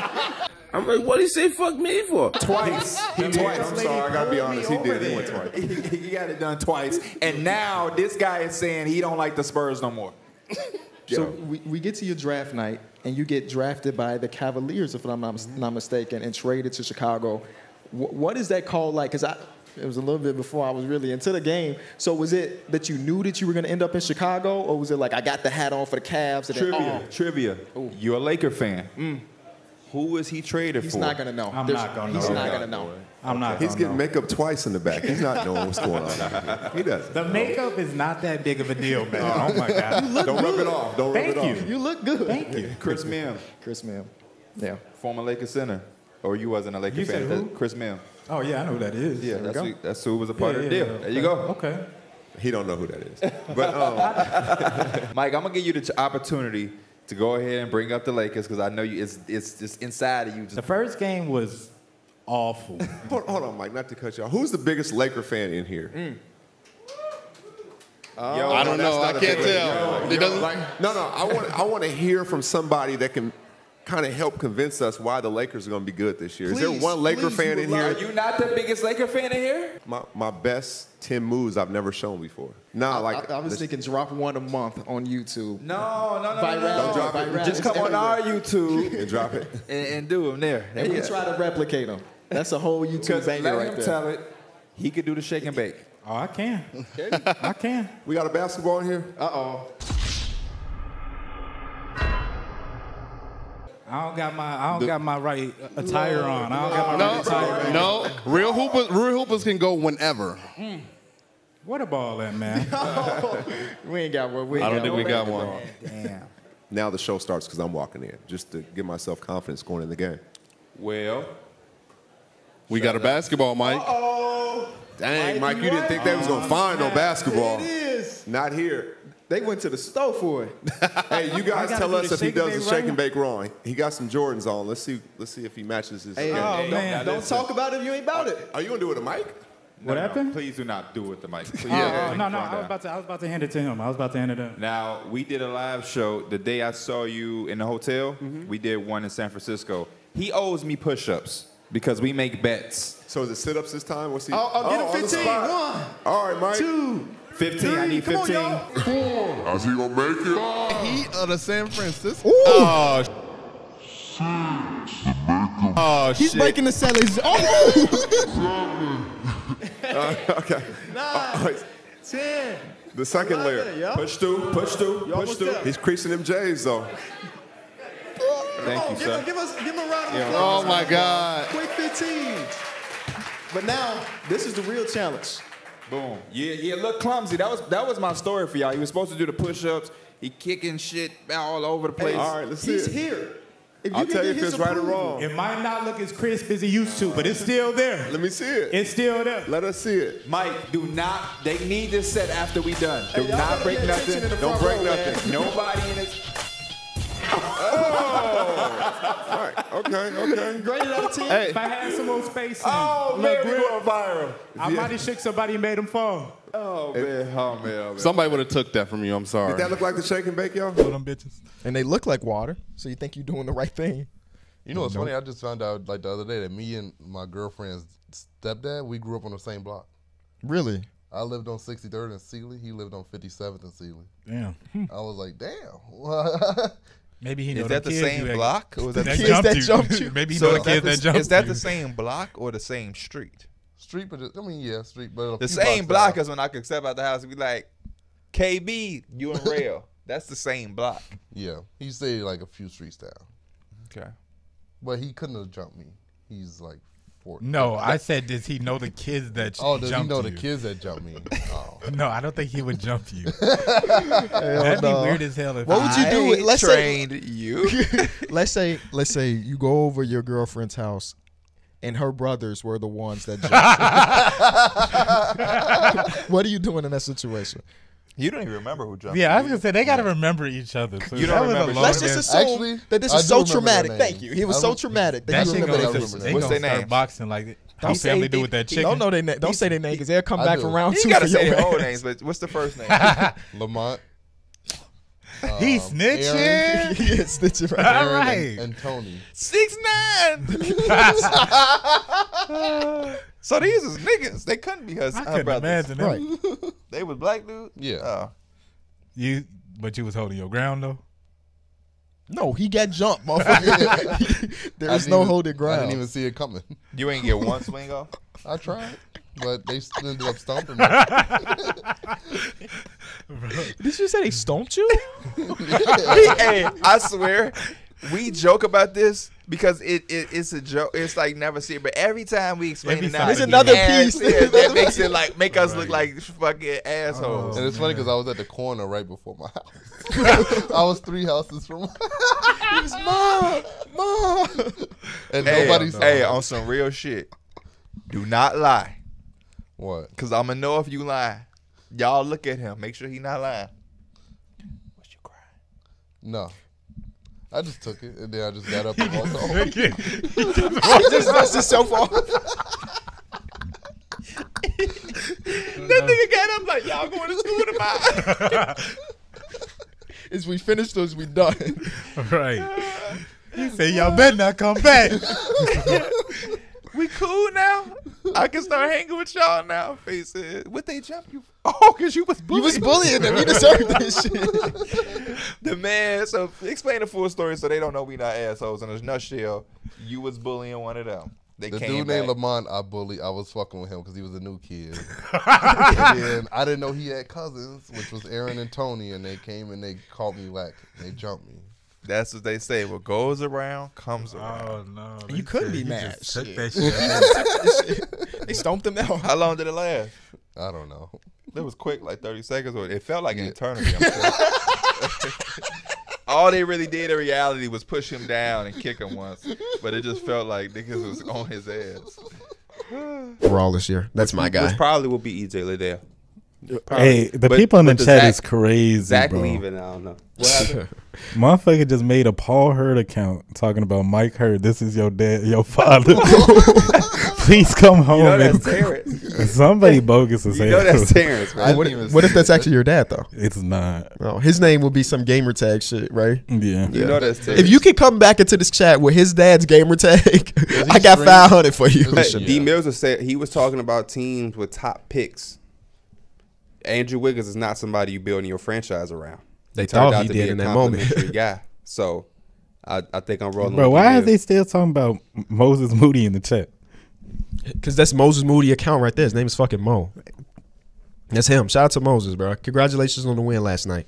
I'm like, what did he say fuck me for? Twice. He He twice. did. I'm sorry, I gotta be honest. He did. He went twice. He, he got it done twice. And now this guy is saying he don't like the Spurs no more. So we, we get to your draft night, and you get drafted by the Cavaliers, if I'm not, not mistaken, and traded to Chicago. Wh- what is that call like? Because I, it was a little bit before I was really into the game. So was it that you knew that you were going to end up in Chicago, or was it like I got the hat on for the Cavs? And Trivia. then, oh, Trivia. You're a Laker fan. Who is he traded he's for? not going to know. I'm There's- not gonna He's know. not going to know. I'm not. He's gonna getting know. makeup twice in the back. He's not knowing what's going on. He doesn't. The makeup is not that big of a deal, man. Oh my god. Don't rub it off. Don't Thank rub it you. off. You look good. Thank you. Chris Mihm, Chris Mihm. Yeah. former Lakers center. Or you wasn't a Laker You fan. said who? That- Chris Mihm. Oh yeah, I know who that is. Yeah, There we that's go. who, that's who was a part Yeah, of the yeah, deal. yeah. There you go. Okay. He don't know who that is. But um, Mike, I'm gonna give you the ch- opportunity to go ahead and bring up the Lakers because I know you. It's it's just inside of you. Just The first game was awful. hold, hold on, Mike, not to cut you off. Who's the biggest Laker fan in here? Yo, I don't that's know. not I a can't big- tell. Yo, It yo, doesn't- like, no, no. I want I want to hear from somebody that can kind of help convince us why the Lakers are going to be good this year. Is there Please, one Laker please, fan you in would here? Are you not the biggest Laker fan in here? My my best ten moves I've never shown before. Nah, like I, I was this- thinking drop one a month on YouTube. No, no, no, Viral, no. Don't drop it. viral. Just come on our YouTube and drop it. and, and do them there. And we try to replicate them. That's a whole YouTube Because banger let right him there. tell it. He could do the shake and bake. Oh, I can. I can. We got a basketball in here. Uh-oh. I don't got my I don't got my right attire on. I don't got my right attire on. No, no. Real hoopers, real hoopers can go whenever. What a ball at, man. We ain't got one. We ain't I don't got think we one. got one. Damn. Now the show starts because I'm walking in, just to give myself confidence going in the game. Well, We got a basketball, Mike. Oh, Dang, Mike, you didn't think they was gonna find no basketball. it is. Not here. They went to the store for it. Hey, you guys gotta tell do us the if he shake does and the bake shake and right? bake wrong. He got some Jordans on. Let's see. Let's see if he matches his. Hey, game. Oh, hey, man. don't, don't talk about it if you ain't about it. Are you gonna do it with a mic? What no, happened? Please do not do it to Mike. Please. Oh, no, no. I was about to I was about to hand it to him. I was about to hand it to him. Now, we did a live show the day I saw you in the hotel. We did one in San Francisco. He owes me push-ups because we make bets. So is it sit-ups this time? What's he? I'll, I'll get Oh, him on the fifteen. spot. One, All right, Mike. two, fifteen, three. I need Come on, fifteen. y'all. Is he gonna make it? Heat of the San Francisco. Oh, Oh, he's shit. breaking the sellers. Oh, Uh, okay. nine, Uh, ten. the second layer. Yeah. Push through, push through, push almost through. there. He's creasing them J's though. Thank Oh, you, give, sir. him, give us, give him a round of Yeah. applause. Oh my God. Quick fifteen. But now, this is the real challenge. Boom. Yeah, yeah, look clumsy. That was that was my story for y'all. He was supposed to do the push-ups. He kicking shit all over the place. All right, let's see He's it. here. If I'll can tell you get if his it's right or approval- wrong. It might not look as crisp as it used to, but it's still there. Let me see it. It's still there. Let us see it. Mike, do not. They need this set after we done. Do Hey, y'all not better break pay attention nothing. in the Don't front break row, man. nothing. Nobody in this. All right. Okay. Okay. Graded out of ten. Hey. If I had some more space, Oh and man, look we real, going viral. I might have shook somebody and made them fall. Oh man, oh man, oh man. Somebody would have took that from you. I'm sorry. Did that look like the shake and bake, y'all? Throw them bitches. And they look like water, so you think you're doing the right thing. You know what's funny? I just found out like the other day that me and my girlfriend's stepdad, we grew up on the same block. Really? I lived on sixty-third and Sealy. He lived on fifty-seventh and Sealy. Damn. I was like, damn. Maybe he know Is that the kids same you block? Or was that that the jumped that you. jumped you? Maybe he So know is the that kids the- that jumped is that you. the same block or the same street? Street, but I mean, yeah, street, but a The few same blocks block down. is when I could step out the house and be like, K B, you and Rail. That's the same block. Yeah, he stayed like a few streets down, Okay. but he couldn't have jumped me. He's like four. No, I said, does he know the kids that Oh, does he jumped know you? the kids that jumped me? Oh. No, I don't think he would jump you. Hell That'd be no. weird as hell. If What would you I do? Let's say, trained you. let's say, let's say you go over your girlfriend's house, and her brothers were the ones that jumped. What are you doing in that situation? You don't even remember who jumped Yeah, I was you. gonna say they gotta remember each other. So You that don't was a remember- long Let's just ass- assume Actually, that this I is do so remember traumatic. their Thank names. you. He was I so don't- traumatic that That you shit remember gonna their remember faces. they What's gonna their start names? boxing like how He say family he do with that did- chicken. Don't know their name. Don't say their name because they'll come I back do. for round You two gotta for say your their whole ass. names, but what's the first name? Lamont. He um, snitching. Aaron, He is snitching right All now. Aaron right. and, and Tony. Six nine. So these is niggas. They couldn't be her, I her couldn't brothers. imagine that. Right. They was black dude. Yeah. Oh. You, but you was holding your ground though. No, he got jumped, motherfucker. There I is didn't no even- holding I ground. didn't even see it coming. You ain't get one swing off. I tried, but they still ended up stomping me. Did you say they stomped you? Hey, I swear, we joke about this because it, it it's a joke. It's like never see it, but every time we explain Every it now, time There's you another ass- piece. yeah, that makes it like make us look Right. like fucking assholes. And it's funny because I was at the corner right before my house. I was three houses from my He was mom, mom. and Hey, nobody's hey, on some real shit. Do not lie, what? cause I'm gonna know if you lie. Y'all look at him. Make sure he not lying. What you crying? No. I just took it and then I just got up and walked home. Just dust himself off. That nigga got up like y'all going to school tomorrow. Is we finished or is we done? Right. He said, y'all better not come back. We cool now. I can start hanging with y'all now. Face said, what they jump you? Oh, cause you was You bullying. was bullying them. You deserved this shit. The man. So explain the full story so they don't know we not assholes. In a nutshell, you was bullying one of them. They The came dude back. named Lamont, I bullied. I was fucking with him because he was a new kid. And then I didn't know he had cousins, which was Aaron and Tony, and they came and they caught me whack. They jumped me. That's what they say. What goes around comes around. Oh no. You couldn't be He mad. just took Shit. that shit. They stomped him out. How long did it last? I don't know. It was quick, like thirty seconds, or it felt like an Yeah. eternity. I'm sure. All they really did in reality was push him down and kick him once, but it just felt like niggas was on his ass. For all this year. That's my Which guy. probably will be E J Liddell. Hey, the But- people in the but the chat Zach- is crazy, Zach bro. leaving, I don't know. What happened? Motherfucker just made a Paul Hurd account talking about Mike Hurd. This is your dad, your father. Please come home. You know that's and- Terrence. Somebody bogus as You hell. know that's Terrence, I man. didn't What, even what if see that's it. actually your dad though? It's not. Oh, his name will be some gamer tag shit, right? Yeah. You know that's Terrence. If you could come back into this chat with his dad's gamer tag, he I got stream- five hundred for you. Does Hey, Yeah. D Mills was said he was talking about teams with top picks. Andrew Wiggins is not somebody you building your franchise around. They Turned thought out he to did be a in that moment. complimentary guy. So I, I think I'm rolling. Bro, with why D are they Mills. still talking about Moses Moody in the chat? Because that's Moses Moody account right there. His name is fucking Mo. That's him. Shout out to Moses, bro. Congratulations on the win last night.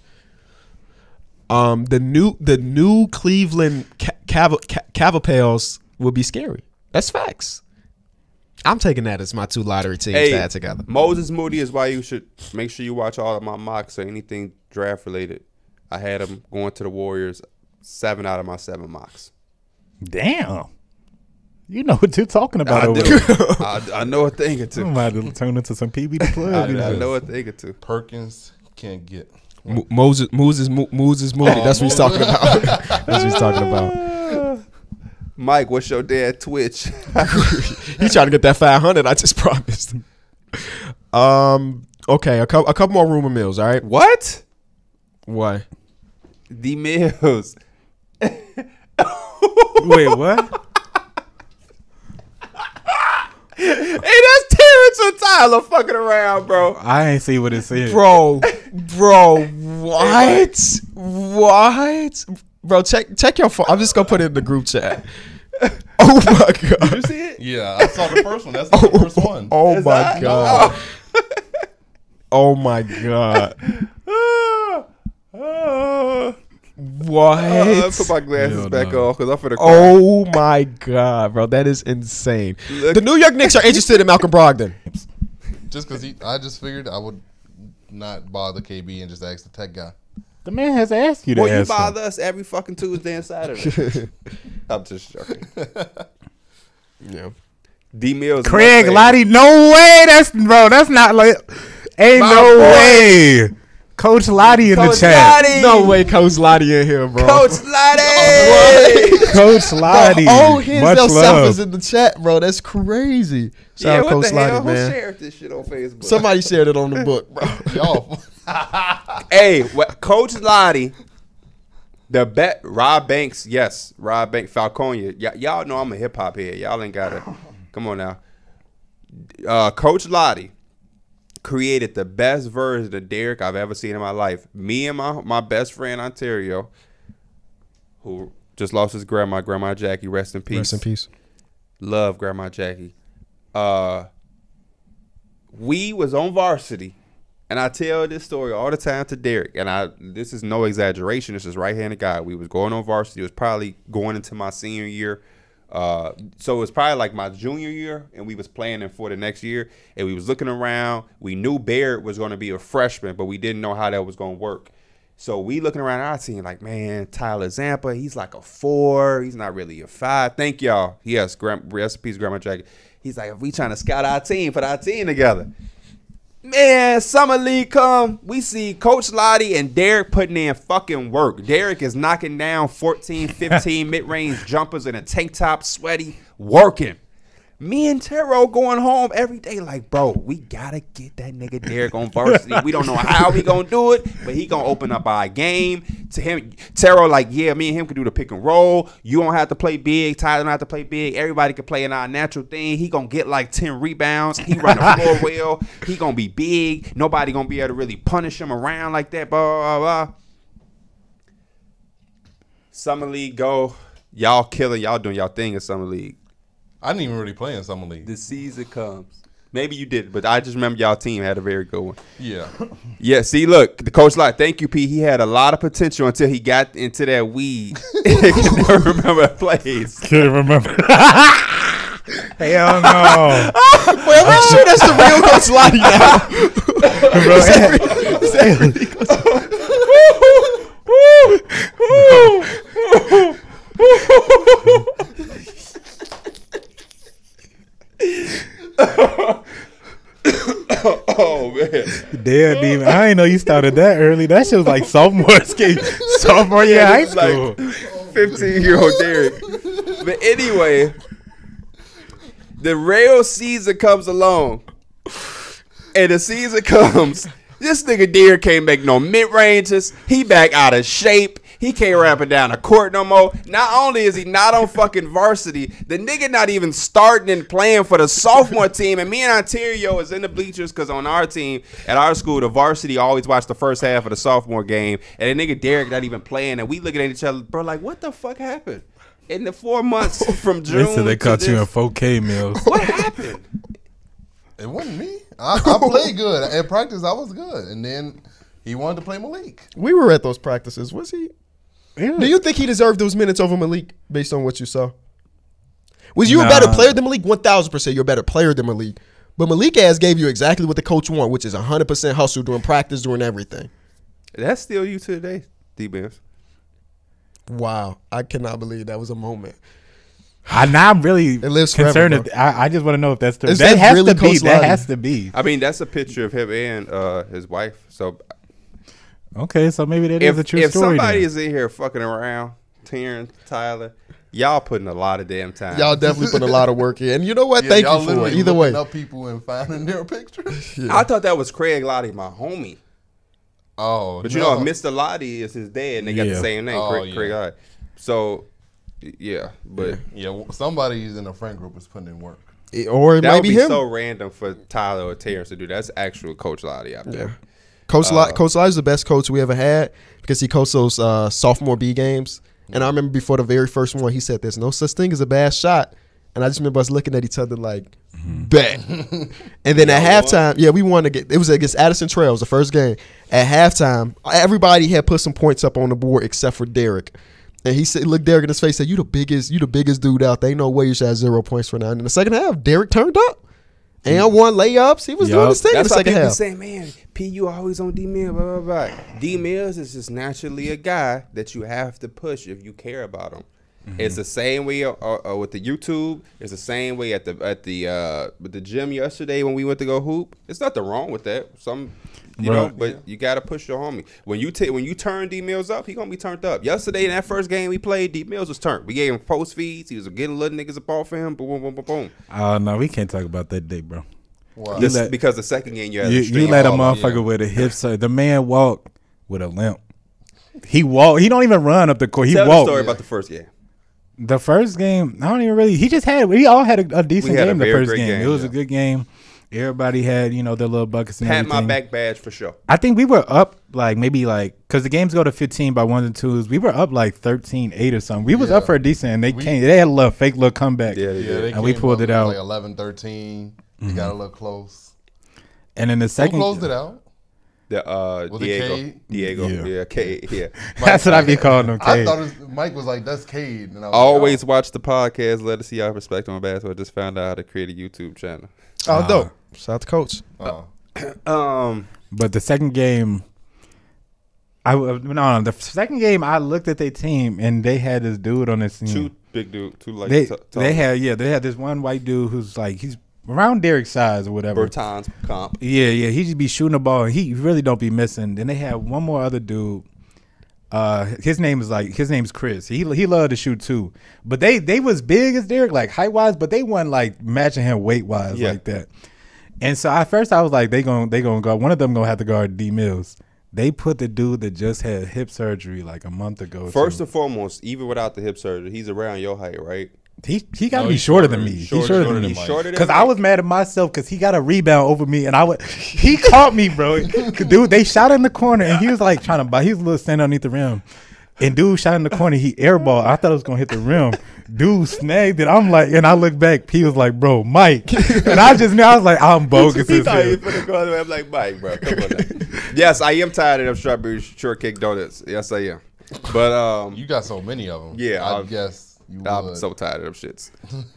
Um, the new the new Cleveland Ca- Cav- Ca- Cavapels will be scary. That's facts. I'm taking that as my two lottery teams Hey, to add together. Moses Moody is why you should make sure you watch all of my mocks or anything draft related. I had him going to the Warriors, seven out of my seven mocks. Damn. You know what you're talking about I over do. there. I, I know a thing or I'm two. about to turn into some P B the Plug. I, you I know. know a thing or two. Perkins can't get. Mo- Moses Moses Mo- Moses Moody. That's what he's talking about. That's what he's talking about. Mike, what's your dad Twitch? He trying to get that five hundred. I just promised. Um. Okay. A couple. A couple more rumor mills. All right. What? What? D Mills. Wait, what? Hey, that's Terrence and Tyler fucking around, bro. I ain't see what it said. Bro, bro, what? What? Bro, check check your phone. I'm just gonna put it in the group chat. Oh my god. Did you see it? Yeah, I saw the first one. That's the first one. Oh Is my that- god. Oh my god. What? Uh, put my glasses Hell back no. off because I'm finna cry. Oh my god, bro, that is insane. Look. The New York Knicks are interested in Malcolm Brogdon. Just because he, I just figured I would not bother K B and just ask the tech guy. The man has asked you to Boy, you ask him. bother us every fucking Tuesday and Saturday. I'm just joking. Yeah. D Mills. Craig Lottie, no way. That's bro. That's not like. Ain't My no boy. way. Coach Lottie in Coach the chat. Lottie. No way, Coach Lottie in here, bro. Coach Lottie. Coach Lottie. Oh, Much Hinsdale South love. is in the chat, bro. That's crazy. Shout Yeah, out what Coach the hell? Lottie, Who man. shared this shit on Facebook? Somebody shared it on the book, bro. Y'all, Hey, what, Coach Lottie, the bet, Rob Banks, yes, Rob Banks, Falconia. Y- y'all know I'm a hip hop head. Y'all ain't gotta. Come on now. Uh, Coach Lottie created the best version of Derek I've ever seen in my life. Me and my my best friend Ontario, who just lost his grandma, Grandma Jackie. Rest in peace. Rest in peace. Love Grandma Jackie. Uh, we was on varsity, and I tell this story all the time to Derek, and I this is no exaggeration. This is right-handed guy. We was going on varsity. It was probably going into my senior year. Uh, so it was probably like my junior year, and we was planning for the next year, and we was looking around. We knew Barrett was going to be a freshman, but we didn't know how that was going to work. So we looking around our team like, man, Tyler Zampa, he's like a four. He's not really a five. Thank y'all. Yes, grand, recipes, Grandma Jacket. He's like, if we trying to scout our team, put our team together. Man, summer league come. We see Coach Lottie and Derek putting in fucking work. Derek is knocking down fourteen, fifteen mid-range jumpers in a tank top, sweaty, working. Me and Tero going home every day like, bro, we gotta get that nigga Derek on varsity. We don't know how we gonna do it, but he gonna open up our game. To him, Tero like, yeah, me and him can do the pick and roll. You don't have to play big. Tyler don't have to play big. Everybody can play in our natural thing. He gonna get like ten rebounds. He run the floor well. He gonna be big. Nobody gonna be able to really punish him around like that. Blah, blah, blah. Summer league go. Y'all killing. Y'all doing y'all thing in summer league. I didn't even really play in summer league. The season comes. Maybe you did, but I just remember y'all team had a very good one. Yeah. Yeah, see, look, the coach like, thank you, P. He had a lot of potential until he got into that weed. He can never remember plays. Can't remember. Hell no. Well, I'm sure that's the real Coach Lottie now. Bro, Is that real- is that really Oh man, Damn, Demon. I didn't know you started that early. That shit was like sophomore skate, sophomore year high this is like school. fifteen year old Derek. But anyway, the real season comes along, and the season comes. This nigga Derek can't make no mid ranges. He back out of shape. He can't rap it down the court no more. Not only is he not on fucking varsity, the nigga not even starting and playing for the sophomore team. And me and Ontario is in the bleachers because on our team, at our school, the varsity always watch the first half of the sophomore game. And the nigga Derek not even playing. And we looking at each other, bro, like, what the fuck happened? In the four months from June They said they to caught you in this, four K meals. what happened? It wasn't me. I, I played good. At practice, I was good. And then he wanted to play Malik. We were at those practices. Was he? Yeah. Do you think he deserved those minutes over Malik based on what you saw? Was you Nah. a better player than Malik? one thousand percent you're a better player than Malik. But Malik ass gave you exactly what the coach wanted, which is one hundred percent hustle during practice, doing everything. That's still you to today, D-Bims. Wow. I cannot believe that was a moment. I, now I'm really It lives concerned. forever, if, I, I just want to know if that's true. Is That that has really to be. Coach That Lottie? has to be. I mean, that's a picture of him and uh, his wife. So Okay, so maybe that if, is a true if story. somebody then. is in here fucking around, Terrence, Tyler, y'all putting a lot of damn time. Y'all definitely put a lot of work in. And you know what? Yeah, Thank y'all you for it. literally Either way. looking up people and finding their pictures. I thought that was Craig Lottie, my homie. Oh, But you no. know, Mister Lottie is his dad, and they got Yeah. the same name, Oh, Craig, yeah. Craig Lottie. So Yeah, but yeah, somebody in the friend group is putting in work. Or it that might would be be him. so random for Tyler or Terrence to do. That's actual Coach Lottie out there. Yeah. Coach Uh, Lott, Coach Lott is the best coach we ever had because he coached those uh, sophomore B games. And I remember before the very first one, he said, "There's no such thing as a bad shot." And I just remember us looking at each other like, bet. And then at halftime, yeah, we won. Against, it was against Addison Trails, the first game. At halftime, everybody had put some points up on the board except for Derek. And he said, looked Derek in his face, said, "You the biggest, you the biggest dude out there. Ain't no way you should have zero points for now." And in the second half, Derek turned up and won layups. He was Yup. doing his thing in That's the why second people half. say, man, P, you always on D Mills, blah, blah, blah. D Mills is just naturally a guy that you have to push if you care about him. Mm-hmm. It's the same way uh, uh, with the YouTube. It's the same way at the at the uh, with the gym yesterday when we went to go hoop. There's nothing wrong with that. Some, you Bruh. know, but yeah. you gotta push your homie. When you take when you turn D Mills up, he gonna be turned up. Yesterday in that first game we played, D Mills was turned. We gave him post feeds. He was getting little niggas up off him. Boom, boom, boom, boom. Oh no, we can't talk about that day, bro. Wow. This, let, because the second game you had you, a you let a motherfucker yeah. with a hip surgery. The man walked with a limp. He walked. He don't even run up the court. He Tell walked. the story about the first game. The first game, I don't even really. He just had. We all had a, a decent We had a game. The very first great game. game, It was yeah. a good game. Everybody had, you know, their little buckets and Pat everything. my back badge for sure. I think we were up like maybe like because the games go to fifteen by ones and twos. We were up like thirteen eight or something. We was Yeah. up for a decent. And they We- came. They had a little fake little comeback. Yeah, they Yeah, did. they And we came pulled up, it out. was like eleven thirteen. They got a little close. And then the Who second, closed it out? The uh, Was it Diego, Cade? Diego, Yeah. yeah, Cade, yeah. that's what I be calling them. I Cade. thought it was, Mike was like, "That's Cade." And I was Always like, watch the podcast. Let us see our perspective on basketball. Just found out how to create a YouTube channel. Oh, dope. Shout out to Coach. oh. Um, But the second game, I no, no the second game I looked at their team and they had this dude on this team. two big dude, two like They t- they had yeah they had this one white dude who's like he's around Derek's size or whatever. Bertans comp. Yeah, yeah, he just be shooting the ball. And he really don't be missing. Then they had one more other dude. Uh, his name is like his name's Chris. He he loved to shoot too. But they they was big as Derek, like height wise, but they wasn't like matching him weight wise Yeah. like that. And so at first I was like, they gonna they gonna go. One of them gonna have to guard D Mills. They put the dude that just had hip surgery like a month ago. First to, and foremost, even without the hip surgery, he's around your height, right? he he got to No, be he's shorter shorter. than me. He's He's shorter- shorter, shorter than than me. Mike. Shorter than Because Mike. I was mad at myself because he got a rebound over me and I would he caught me, bro. Dude, they shot in the corner and he was like trying to buy. He was a little standing underneath the rim. And dude shot in the corner. He airballed. I thought it was gonna hit the rim. Dude snagged it. I'm like, and I look back. He was like, "Bro, Mike." And I just knew I was like, "I'm bogus." He as thought he hell. was finna go the way. I'm like, Mike, bro, come on now. Yes, I am tired of them strawberry shortcake donuts. Yes, I am. But um, You got so many of them. Yeah, I I'm- guess you I'm would. so tired of them shits.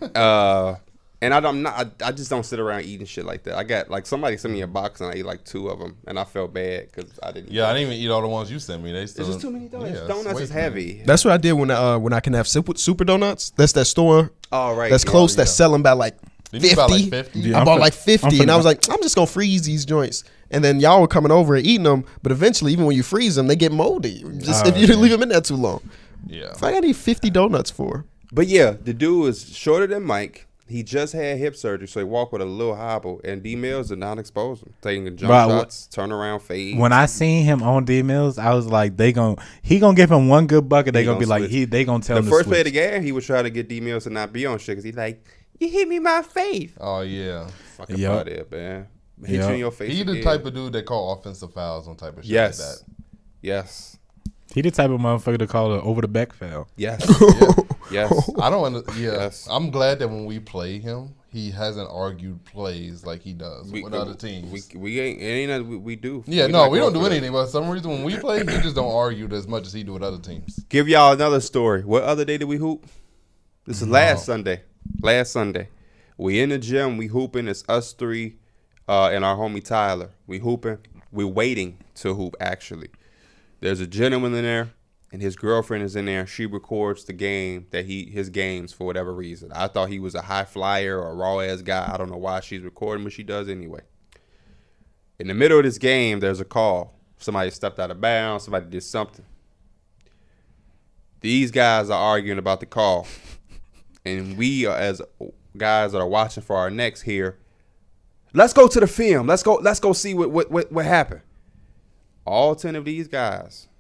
uh, and I, I'm not. I, I just don't sit around eating shit like that. I got like somebody sent me a box and I ate like two of them, and I felt bad because I didn't. Yeah, I didn't even eat all the ones you sent me. They still. It's just too many donuts. Yeah, it's donuts way is too many. heavy. That's what I did when uh when I can have super, super donuts. That's that store. All right. That's yeah. close. yeah. That's selling by like Did fifty. you buy like fifty? Yeah, I I'm bought fin- like fifty, I'm and I finna- was like, I'm just gonna freeze these joints. And then y'all were coming over and eating them, but eventually, even when you freeze them, they get moldy. Just Oh, if you yeah. leave them in there too long. Yeah. If I got need fifty donuts for. But yeah, the dude is shorter than Mike. He just had hip surgery, so he walked with a little hobble. And D Mills did not expose him, taking jump But wh- shots, turn around, fade. When I seen him on D Mills, I was like, "They gon' he gonna give him one good bucket. They He gonna, gonna be like switch. he they gonna tell the him first to play of switch." the game, he was trying to get D Mills to not be on shit because he's like, "You hit me in my face." Oh yeah. Fucking Yup. out there, man. Hit Yup. you in your face. He the again. type of dude that call offensive fouls on type of shit Yes. like that. Yes. He the type of motherfucker to call it over the back foul. Yes. yes. I don't. Under, yeah, Yes. I'm glad that when we play him, he hasn't argued plays like he does We, with other teams. We, we ain't. It ain't nothing we, we do. yeah, We no, not we don't going do for that. anything. But for some reason, when we play, he just don't argue as much as he do with other teams. Give y'all another story. What other day did we hoop? This is last Sunday. Last Sunday. We in the gym. We hooping. It's us three uh, and our homie Tyler. We hooping. We waiting to hoop, actually. There's a gentleman in there, and his girlfriend is in there. She records the game, that he his games for whatever reason. I thought he was a high flyer or a raw-ass guy. I don't know why she's recording, but she does anyway. In the middle of this game, there's a call. Somebody stepped out of bounds. Somebody did something. These guys are arguing about the call. And we, are, as guys that are watching for our next here, let's go to the film. Let's go. Let's go see what what what, what happened. All ten of these guys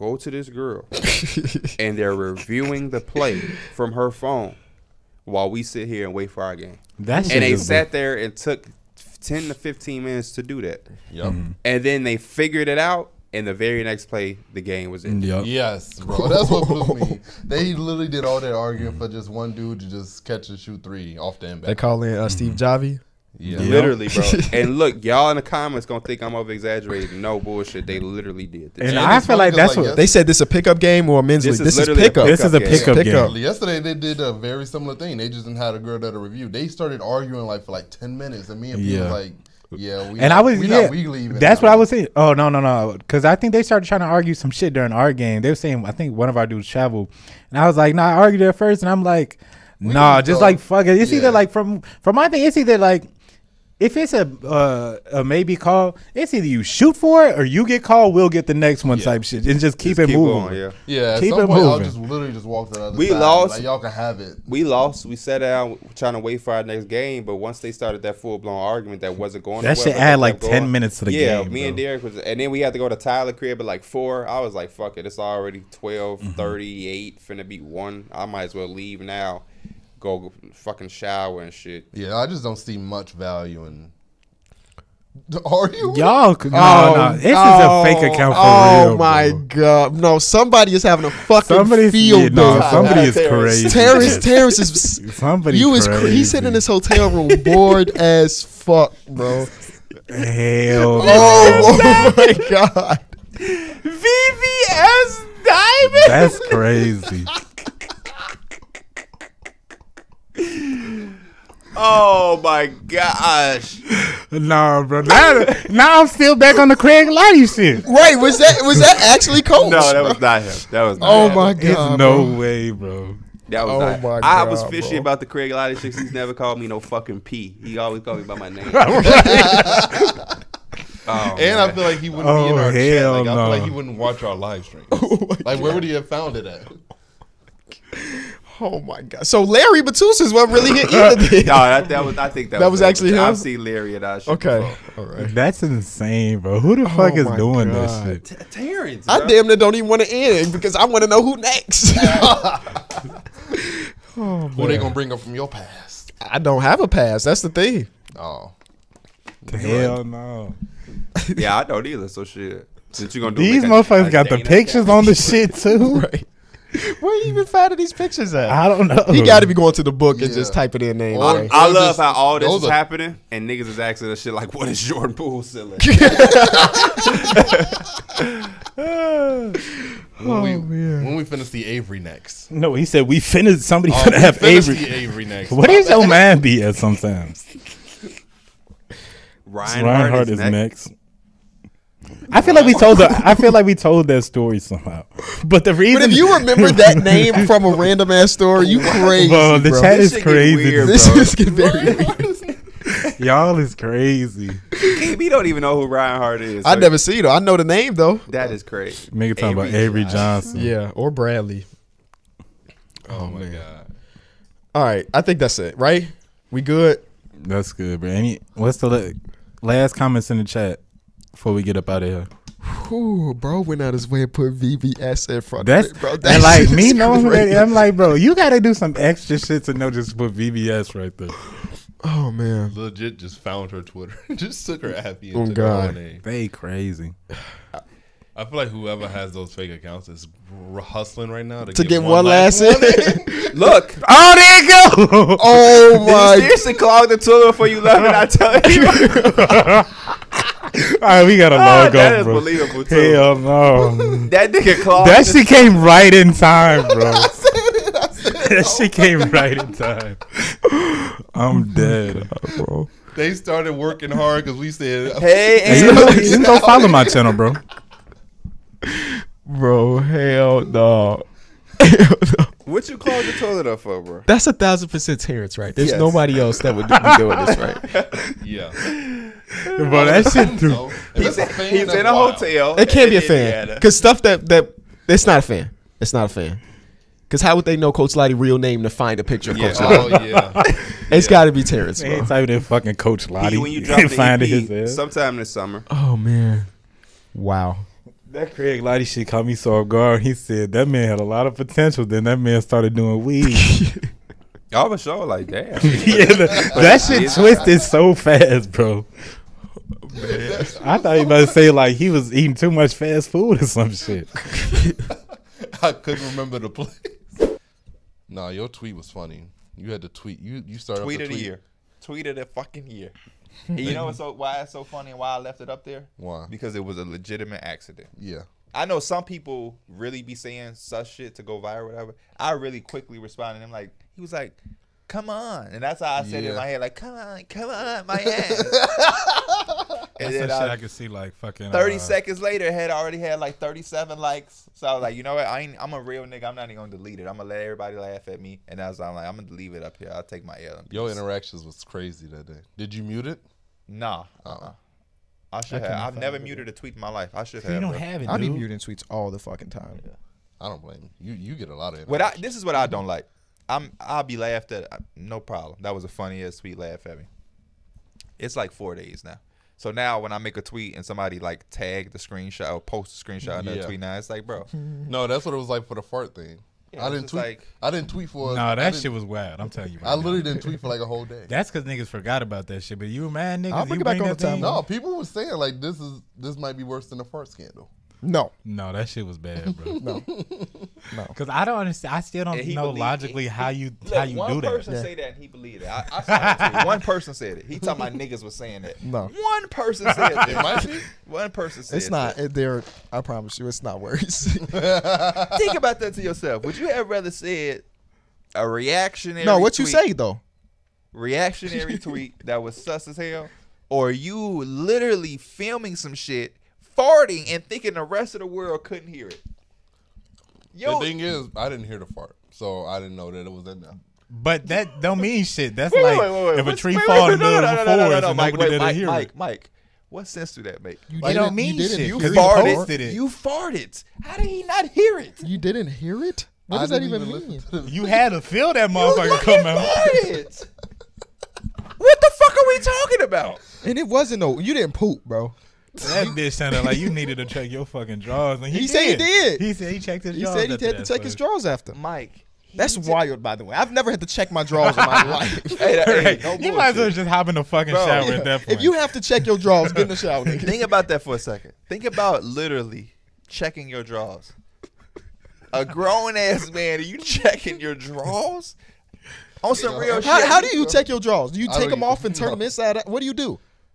go to this girl, and they're reviewing the play from her phone while we sit here and wait for our game. That shit and they is sat there and took ten to fifteen minutes to do that. Yep. Mm-hmm. And then they figured it out, and the very next play, the game was in. Yep. Yes, bro. That's what blew me. They literally did all that arguing for just one dude to just catch and shoot three off the end. They call in uh, Steve Javi. Yeah. Literally, bro. And look, y'all in the comments gonna think I'm over exaggerating. No bullshit. They literally did this. And I feel like that's what They said this is a pickup game or a men's This league. is This is literally a pickup. This is a pickup game. Yesterday they did a very similar thing. They just didn't have a girl that a review. They started arguing like for like ten minutes, and me and P Yeah. was like, "Yeah, we And not, I was we yeah. not we leaving." That's now. what I was saying. Oh no no no, because I think they started trying to argue some shit during our game. They were saying I think one of our dudes traveled, and I was like, "Nah, I argued there first," and I'm like, "Nah, can just go. like fuck it." It's Yeah. either like from from my thing, it's either like. If it's a uh, a maybe call, it's either you shoot for it or you get called. We'll get the next one type shit and just keep Just it keep moving. going, yeah. Yeah, keep at some it point, I'll moving. just literally just walk to the other We side. lost. Like, y'all can have it. We lost. We sat down trying to wait for our next game, but once they started that full blown argument that wasn't going, That nowhere, shit but they add kept like ten going. minutes to the yeah, game, me and bro. Derek was, and then we had to go to Tyler crib at like four. I was like, fuck it, it's already twelve Mm-hmm. thirty-eight, finna be one. I might as well leave now, go fucking shower and shit. Yeah, I just don't see much value in. Are you? Y'all, could- no, Oh, no, this oh, is a fake account for oh real. my bro. god! No, somebody is having a fucking Somebody's field yeah, day. no, somebody is crazy. Terrence, Terrence is Somebody you is cra- crazy. he's sitting in this hotel room bored as fuck, bro. Hell, Oh, oh my god! V V S Diamond. that's crazy. Oh my gosh! Nah, bro. Now, now I'm still back on the Craig Lottie shit. Right? Was that was that actually Coach? No, that bro? was not him. That was not Oh him. my It's god! no bro. way, bro. That was Oh not. my I was God, fishy bro. about the Craig Lottie chicks. He's never called me no fucking P. He always called me by my name. Oh, And man. I feel like he wouldn't be in Oh, our chat. hell Like, I no. feel like he wouldn't watch our live streams. Like, where would he have found it at? Oh my god! So Larry Batusas wasn't really hit either. then. No, that, that was. I think that, That was him. actually him? I've seen Larry at our shit Okay, before. all right. That's insane, bro. Who the fuck is my doing God. that shit? T- Terrence, I bro. damn near don't even want to end because I want to know who next. Oh, Who they gonna bring up from your past? I don't have a pass. That's the thing. Oh, Hell no. Yeah, I don't either. So shit. Since you gonna do These make a- motherfuckers a got the Dana pictures account. on the shit too. Right. Where you even finding these pictures at? I don't know. He got to be going to the book and Yeah. just typing in name. Or- right? I Those love are- how all this those is are- happening and niggas is asking us shit like, what is Jordan Poole selling? when we when we finna see Avery next. No, he said we finna. Somebody Oh, finna we have finna Avery. see Avery next. What is your man be at sometimes? Ryan, Reinhardt Hart is next. I feel like we told the. I feel like we told that story somehow. But the reason, But if you remember that name from a random ass story, you crazy, bro, the bro. chat This is shit get crazy. weird, This bro. is getting very weird. Y'all is crazy. K B don't even know who Ryan Hart is. I so never see it. I know the name though. That is crazy. Nigga talking about Avery Johnson. Yeah, or Bradley. Oh my god. All right, I think that's it. Right? We good? That's good, bro. Any, what's the la- last comments in the chat before we get up out of here? Ooh, bro went out his way and put V V S in front That's, of it, bro. and That like shit me is knowing crazy. that, I'm like, bro, you got to do some extra shit to know just to put V V S right there. Oh man, Legit just found her Twitter. Just took her appy Oh, and took her God. whole name. They crazy. I feel like whoever has those fake accounts is r- hustling right now to, to get one last in. Look. Oh, there you go. Oh Did you my. seriously clog the toilet before you left and I tell you? All right, we got to Oh, log that off, is bro. believable, too. Hell no. That nigga clogged That the shit came right in time, bro. That shit came right in time. I'm dead. Bro. They started working hard because we said, Hey, Hey, you, can, you can go follow my channel, bro. Bro, hell no. What you clog the toilet up for, bro? That's a thousand percent Terrence, right? There's Yes. nobody else that would be doing this, right? yeah. Bro, that shit too. So, if it's a fan, He's that's in a wild. hotel. It can't be a in fan Indiana. because stuff that that it's not a fan. It's not a fan. Because how would they know Coach Lottie real name to find a picture of Yeah. Coach Lottie? Oh yeah. It's got to be Terrence, They bro. ain't typing in fucking Coach Lottie. P, when you drop the find E his P ass. sometime this summer. Oh man, wow. That Craig Lighty shit caught me so off guard. He said that man had a lot of potential. Then that man started doing weed. Y'all was sure like damn. Yeah, the, that shit twisted so fast, bro. Man. I thought he was about to say like he was eating too much fast food or some shit. I couldn't remember the place. Nah, your tweet was funny. You had to tweet. You you started Tweet off of the the tweet. year. Tweet of the fucking year. And you know what's so why it's so funny and why I left it up there? Why? Because it was a legitimate accident. Yeah. I know some people really be saying such shit to go viral or whatever. I really quickly responded to him like, he was like, come on. And that's how I said it in Yeah. my head, like, come on, come on, my ass. That's then some shit I- I could see like fucking thirty uh, seconds later, it had already had like thirty-seven likes. So I was like, you know what? I ain't, I'm a real nigga. I'm not even gonna delete it. I'm gonna let everybody laugh at me. And that's why I'm like, I'm gonna leave it up here. I'll take my L. Your interactions was crazy that day. Did you mute it? Nah. Uh-uh. I should I have. couldn't I've find never it. muted a tweet in my life. I should You have. don't bro. have it, I be dude. muting tweets all the fucking time. I don't blame you. You you get a lot of it. What I, this is what I don't like. I'm I'll be laughed at. uh, No problem. That was a funny ass tweet. Laugh at me. It's like four days now. So now when I make a tweet and somebody like tag the screenshot or post a screenshot of that Yeah. tweet, now it's like, bro. No, that's what it was like for the fart thing. Yeah, I it's didn't just tweet. like- I didn't tweet for. No, I that didn't- shit was wild. I'm telling you. Right I now. literally didn't tweet for like a whole day. That's because niggas forgot about that shit. But you mad niggas? I'll bring you it back bring on that the time. thing- No, people were saying like this is this might be worse than the fart scandal. No, No, that shit was bad, bro. no, no. Because I don't understand. I still don't And he know believed- logically he- how you Look, how you one do that. person Yeah. say that and he believed it. I, I saw it too. One person said it. He talking about niggas was saying that. No. One person said that. It might be. One person said It's not. that. It, there. I promise you, it's not worse. Think about that to yourself. Would you have rather said a reactionary no, what you tweet- say though? reactionary tweet that was sus as hell, or you literally filming some shit, farting, and thinking the rest of the world couldn't hear it? Yo, The thing is, I didn't hear the fart, so I didn't know that it was in there. But that don't mean shit. That's wait, like wait, wait, wait. if a What's- tree wait, fall wait, in the no, middle no, of no, a no, no, forest no, and Mike, nobody wait, didn't Mike, hear Mike, it. Mike, what sense do that make? You I don't didn't- mean you didn't shit, hear 'cause it. you farted. posted it. You farted. How did he not hear it? You didn't hear it? What I does that didn't even listen mean? to the- You had to feel that You motherfucker fucking come out. farted. What the fuck are we talking about? And it wasn't no. You didn't poop, bro. That bitch sounded like you needed to check your fucking drawers. And he, He said he did. He said he checked his He drawers. said he after had to that, check so- his drawers after. Mike. That's wild, by the way. I've never had to check my drawers in my life. Hey, that- hey, Right. no You might as well bullshit. just hop in the fucking Bro, shower at that point. If you have to check your drawers, get in the shower. nigga. Think about that for a second. Think about literally checking your drawers. A grown ass man, are you checking your drawers? On some real How, shit. how do you check your drawers? Do you I take don't them off even and turn know. them inside out? What do you do?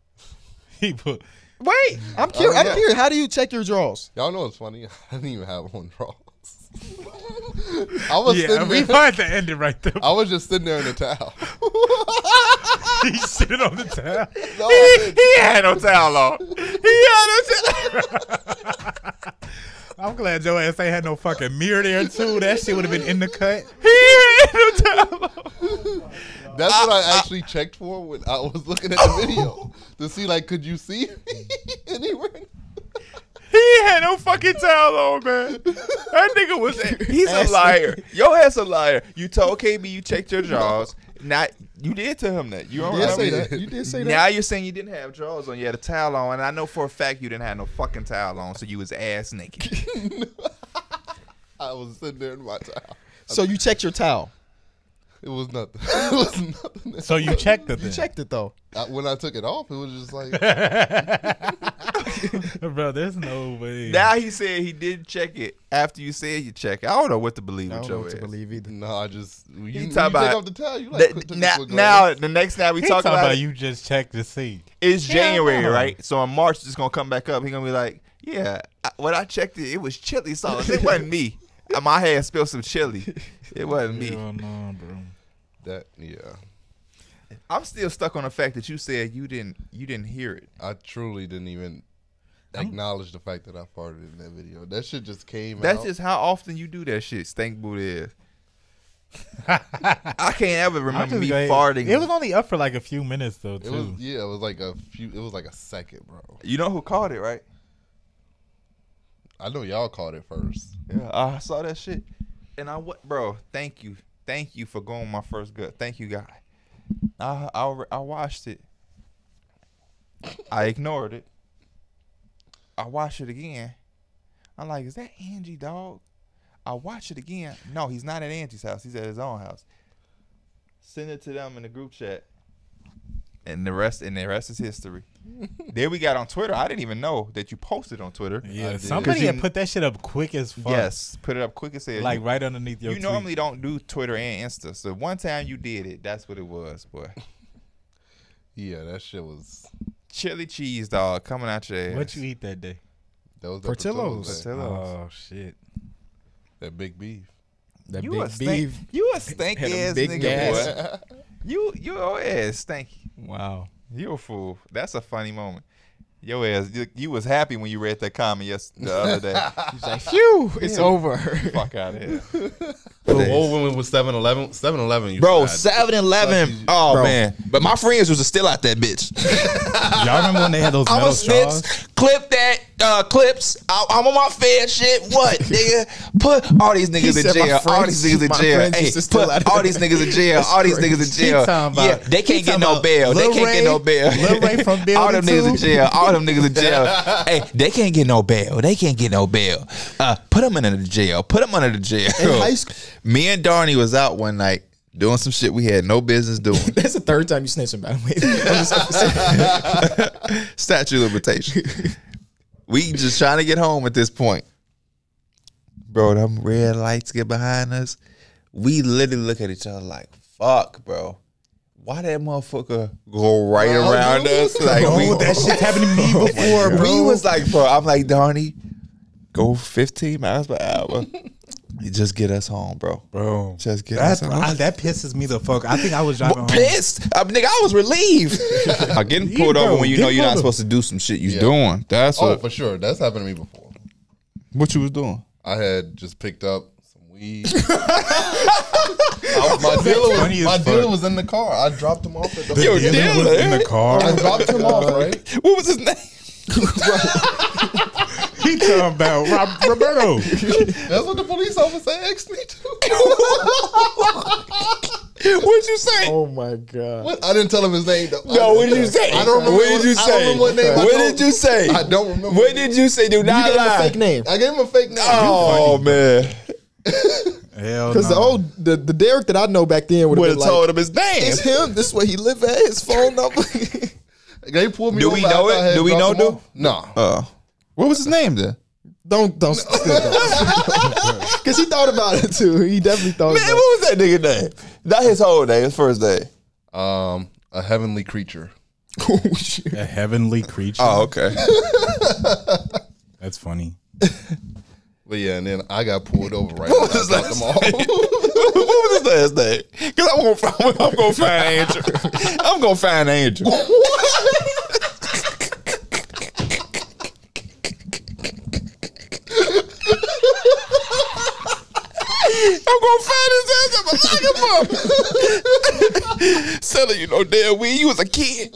he put Wait. I'm curious. don't I'm know. curious. How do you check your drawers? Y'all know what's funny? I didn't even have one drawers. I was yeah, sitting we there. had to end it right there. I was just sitting there in the towel. he sitting on the towel. No, I didn't. He had no towel on. He had no towel. I'm glad your ass ain't had no fucking mirror there too. That shit would have been in the cut. He had no towel on. That's what I actually checked for when I was looking at the video to see like, could you see me anywhere? He had no fucking towel on, man. That nigga was. He's a liar. Your ass a liar. You told K B you checked your drawers. Not you did to him that. You don't You did say remember? that. You did say that. Now you're saying you didn't have drawers on. You had a towel on, and I know for a fact you didn't have no fucking towel on, so you was ass naked. I was sitting there in my towel. So you checked your towel. It was nothing. It was nothing. So you checked it You then. checked it though. I, when I took it off, it was just like Bro, there's no way. Now he said he didn't check it after you said you check it. I don't know what to believe I with don't know your what to ass. believe either. no. I just you, He you talk take about- off the towel. You like That- took it now, to a now glance. the next time we he talk talking about, about it, you just checked to see. it's Yeah, January, no. right? So in March it's gonna come back up. He gonna be like, yeah, I, when I checked it, it was chili sauce. It wasn't me. My hand spilled some chili. It wasn't me. Hell no, bro. that yeah. I'm still stuck on the fact that you said you didn't you didn't hear it. I truly didn't even acknowledge the fact that I farted in that video. That shit just came That's out. just how often you do that shit. Stank boot is. I can't ever I remember just me got- farting. It was only up for like a few minutes though, too. It was yeah. It was like a few. It was like a second, bro. You know who caught it, right? I know y'all caught it first. Yeah, I saw that shit, and I what, bro? Thank you, thank you for going my first gut. Thank you, guy. I I I watched it. I ignored it. I watched it again. I'm like, is that Angie, dog? I watch it again. No, he's not at Angie's house. He's at his own house. Send it to them in the group chat. And the rest and the rest is history. Then we got on Twitter. I didn't even know that you posted on Twitter. Yeah, somebody you, had put that shit up quick as fuck. Yes, put it up quick as hell. Like right underneath your You tweet. normally don't do Twitter and Insta. So one time you did it. That's what it was, boy. Yeah, that shit was chili cheese dog coming out your ass. What you eat that day? That was the Portillo's. Portillo's. Oh shit. That big beef. That you big a stink, beef. You a stanky Had a ass big nigga, gas. boy. You you your ass stanky. Wow. You a fool. That's a funny moment. Your ass, you, you was happy when you read that comment yes the other day. He's like, phew, it's Yeah. over. Fuck out of here. The old woman was seven eleven. seven eleven. Bro, seven eleven. Oh, Bro. man. But my friends was still out that bitch. Y'all remember when they had those I'm metal a snitch. straws? Clip that uh, clips. I, I'm on my fair shit. What, nigga? Put all these He niggas in said my jail. All friends- these niggas in my jail. friends Hey, used to steal put out of all that. these niggas in jail. That's All these niggas in crazy. jail. He talking about- Yeah, they he can't get talking no about bail. They Lil can't get no Ray- bail. Lil Ray from All them Building niggas in two? jail. All them niggas in jail. Hey, they can't get no bail. They can't get no bail. Uh, put them under the jail. Put them under the jail. In high school. Me and Darnie was out one night doing some shit we had no business doing. That's the third time you snitching, by the way. I'm just- Statute of limitation. We just trying to get home at this point. Bro, them red lights get behind us. We literally look at each other like, fuck, bro. Why that motherfucker go right Wow, around dude. us? Like Oh, we, that shit happened to me before, bro. we was like, bro, I'm like, Darnie, go fifteen miles per hour. You just get us home, bro. Bro, Just get that's us home. I, that pisses me the fuck. I think I was driving Well, home. pissed. I, nigga, I was relieved. uh, getting pulled Yeah, over bro, when you get know you're not pulled supposed to do some shit you Yeah. doing. That's Oh, what. for sure. That's happened to me before. What you was doing? I had just picked up some weed. I- my dealer, was, funny as my fuck. dealer was in the car. I dropped him off at the The Yo, dealer dealer, was in eh? the car. I dropped him off, right? What was his name? He talking about Rob, Roberto. That's what the police officer asked me to. What'd you say? oh my God. What? I didn't tell him his name. Though. No, what did you say? I don't remember. What did you I don't say? remember what name I What told did you him. say? I don't remember. What did you say? Do You not gave him a lie. fake name. I gave him a fake name. Oh man, Hell Because no. the old the, the Derek that I know back then would would have have been told like, him his name. it's him. This is where he live at. His phone number. They pulled me Do over we know after I it? had Do we dropped know, him dude? off. No. Uh, what was his name then? don't don't. Because he thought about it too. He definitely thought. Man, about what was that nigga name? Not his whole name. His first name. Um, a heavenly creature. it. Oh shit. A heavenly creature. Oh, okay. That's funny. But yeah, and then I got pulled over right What after was I dropped his them off. what was his last name? Because I'm gonna find. I'm gonna find Andrew. I'm gonna find Andrew. I'm gonna find his ass. I'm gonna lock him up. Selling you no damn weed. You was a kid.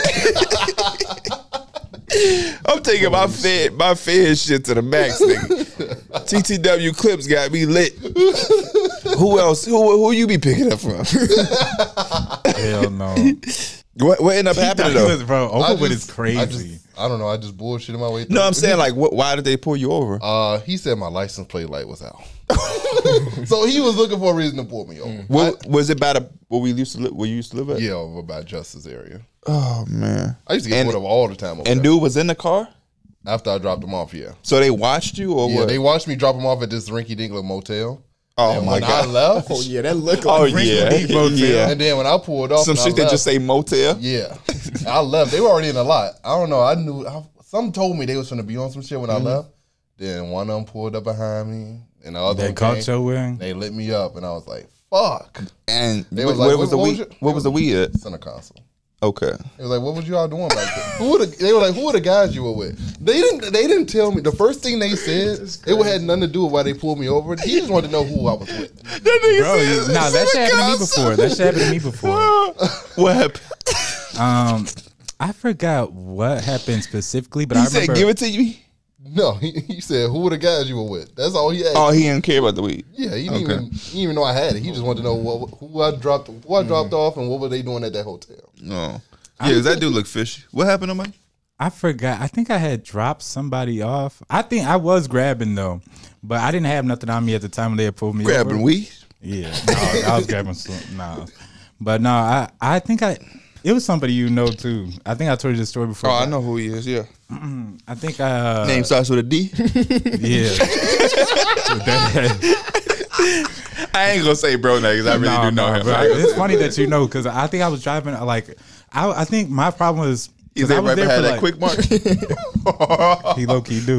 I'm taking my fed my fed shit to the max, nigga. T T W Clips got me lit. Who else? Who who you be picking up from? Hell no. What what ended up happening He though? was, bro, I Overwood just- is crazy. I, just, I don't know. I just bullshitted my way through. No, I'm saying like, what, why did they pull you over? Uh, he said my license plate light was out. So he was looking for a reason to pull me over. What was it about? A, where we used to live? Where you used to live at? Yeah, over by Justice area. Oh man. I used to get And- pulled over all the time. Over And there. dude was in the car. After I dropped him off, yeah. So they watched you or Yeah, what? they watched me drop him off at this rinky dink little motel. oh And my when god. I left, Oh yeah, that look Oh like yeah. Yeah. and then when I pulled off, Some and I shit that left, just say motel. yeah, I left. They were already in a lot. I don't know. I knew. I, some told me they was gonna be on some shit when Mm-hmm. I left. Then one of them pulled up behind me, and the other They one caught came, your wing. They lit me up, and I was like, "Fuck!" And They wh- was like, where was what- the what was weed? your- What was the weed at? Center console. Okay. It was like, "What was y'all doing back there?" Who were the, they were like, "Who were the guys you were with?" They didn't. They didn't tell me. The first thing they said, it had nothing to do with why they pulled me over. He just wanted to know who I was with. Bro, you- nah, that shit happened to me before. That shit happened to me before. What happened? Um, I forgot what happened specifically, but He I said, remember. "Give it to you." No, he, he said, "Who were the guys you were with?" That's all he asked. Oh, he didn't care about the weed. Yeah, he didn't, Okay. even, he didn't even know I had it. He just wanted to know what, who I dropped, who I dropped off, and what were they doing at that hotel. No. Yeah, 'cause that dude look fishy. What happened to Mike? I forgot. I think I had dropped somebody off. I think I was grabbing though, but I didn't have nothing on me at the time when they had pulled me Grabbing over. weed? Yeah, no, I was grabbing some. No, but no, I I think I. It was somebody you know too. I think I told you this story before. Oh, I know who he is. Yeah. I think uh, name starts with a D. Yeah. I ain't gonna say bro now because I really No, do know no, him. but it's funny that you know because I think I was driving like I, I think my problem was Is I that was right there behind for that like, quick mark? He low key do.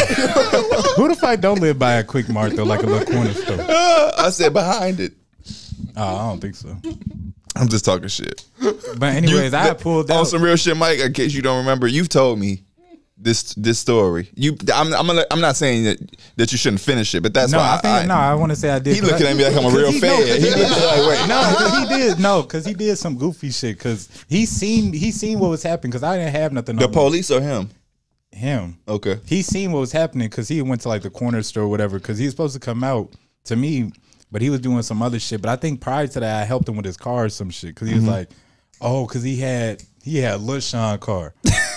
Who the fuck don't live by a quick mart though, like a little corner store? I said behind it. Oh, I don't think so. I'm just talking shit. But anyways, You- I pulled out on some real shit, Mike. In case you don't remember, you've told me this this story. You, I'm I'm, gonna, I'm not saying that, that you shouldn't finish it, but that's no, why I think no, I want to say I did. He looking at me like I'm a real fan. He looking like, wait. no, 'cause he did no, because he did some goofy shit. Because he seen he seen what was happening. Because I didn't have nothing. The on police or him? Me. Him. Okay. He seen what was happening because he went to like the corner store or whatever. Because he was supposed to come out to me, but he was doing some other shit. But I think prior to that, I helped him with his car or some shit. Because he was Mhm. like, oh, because he had he had Lil Sean car.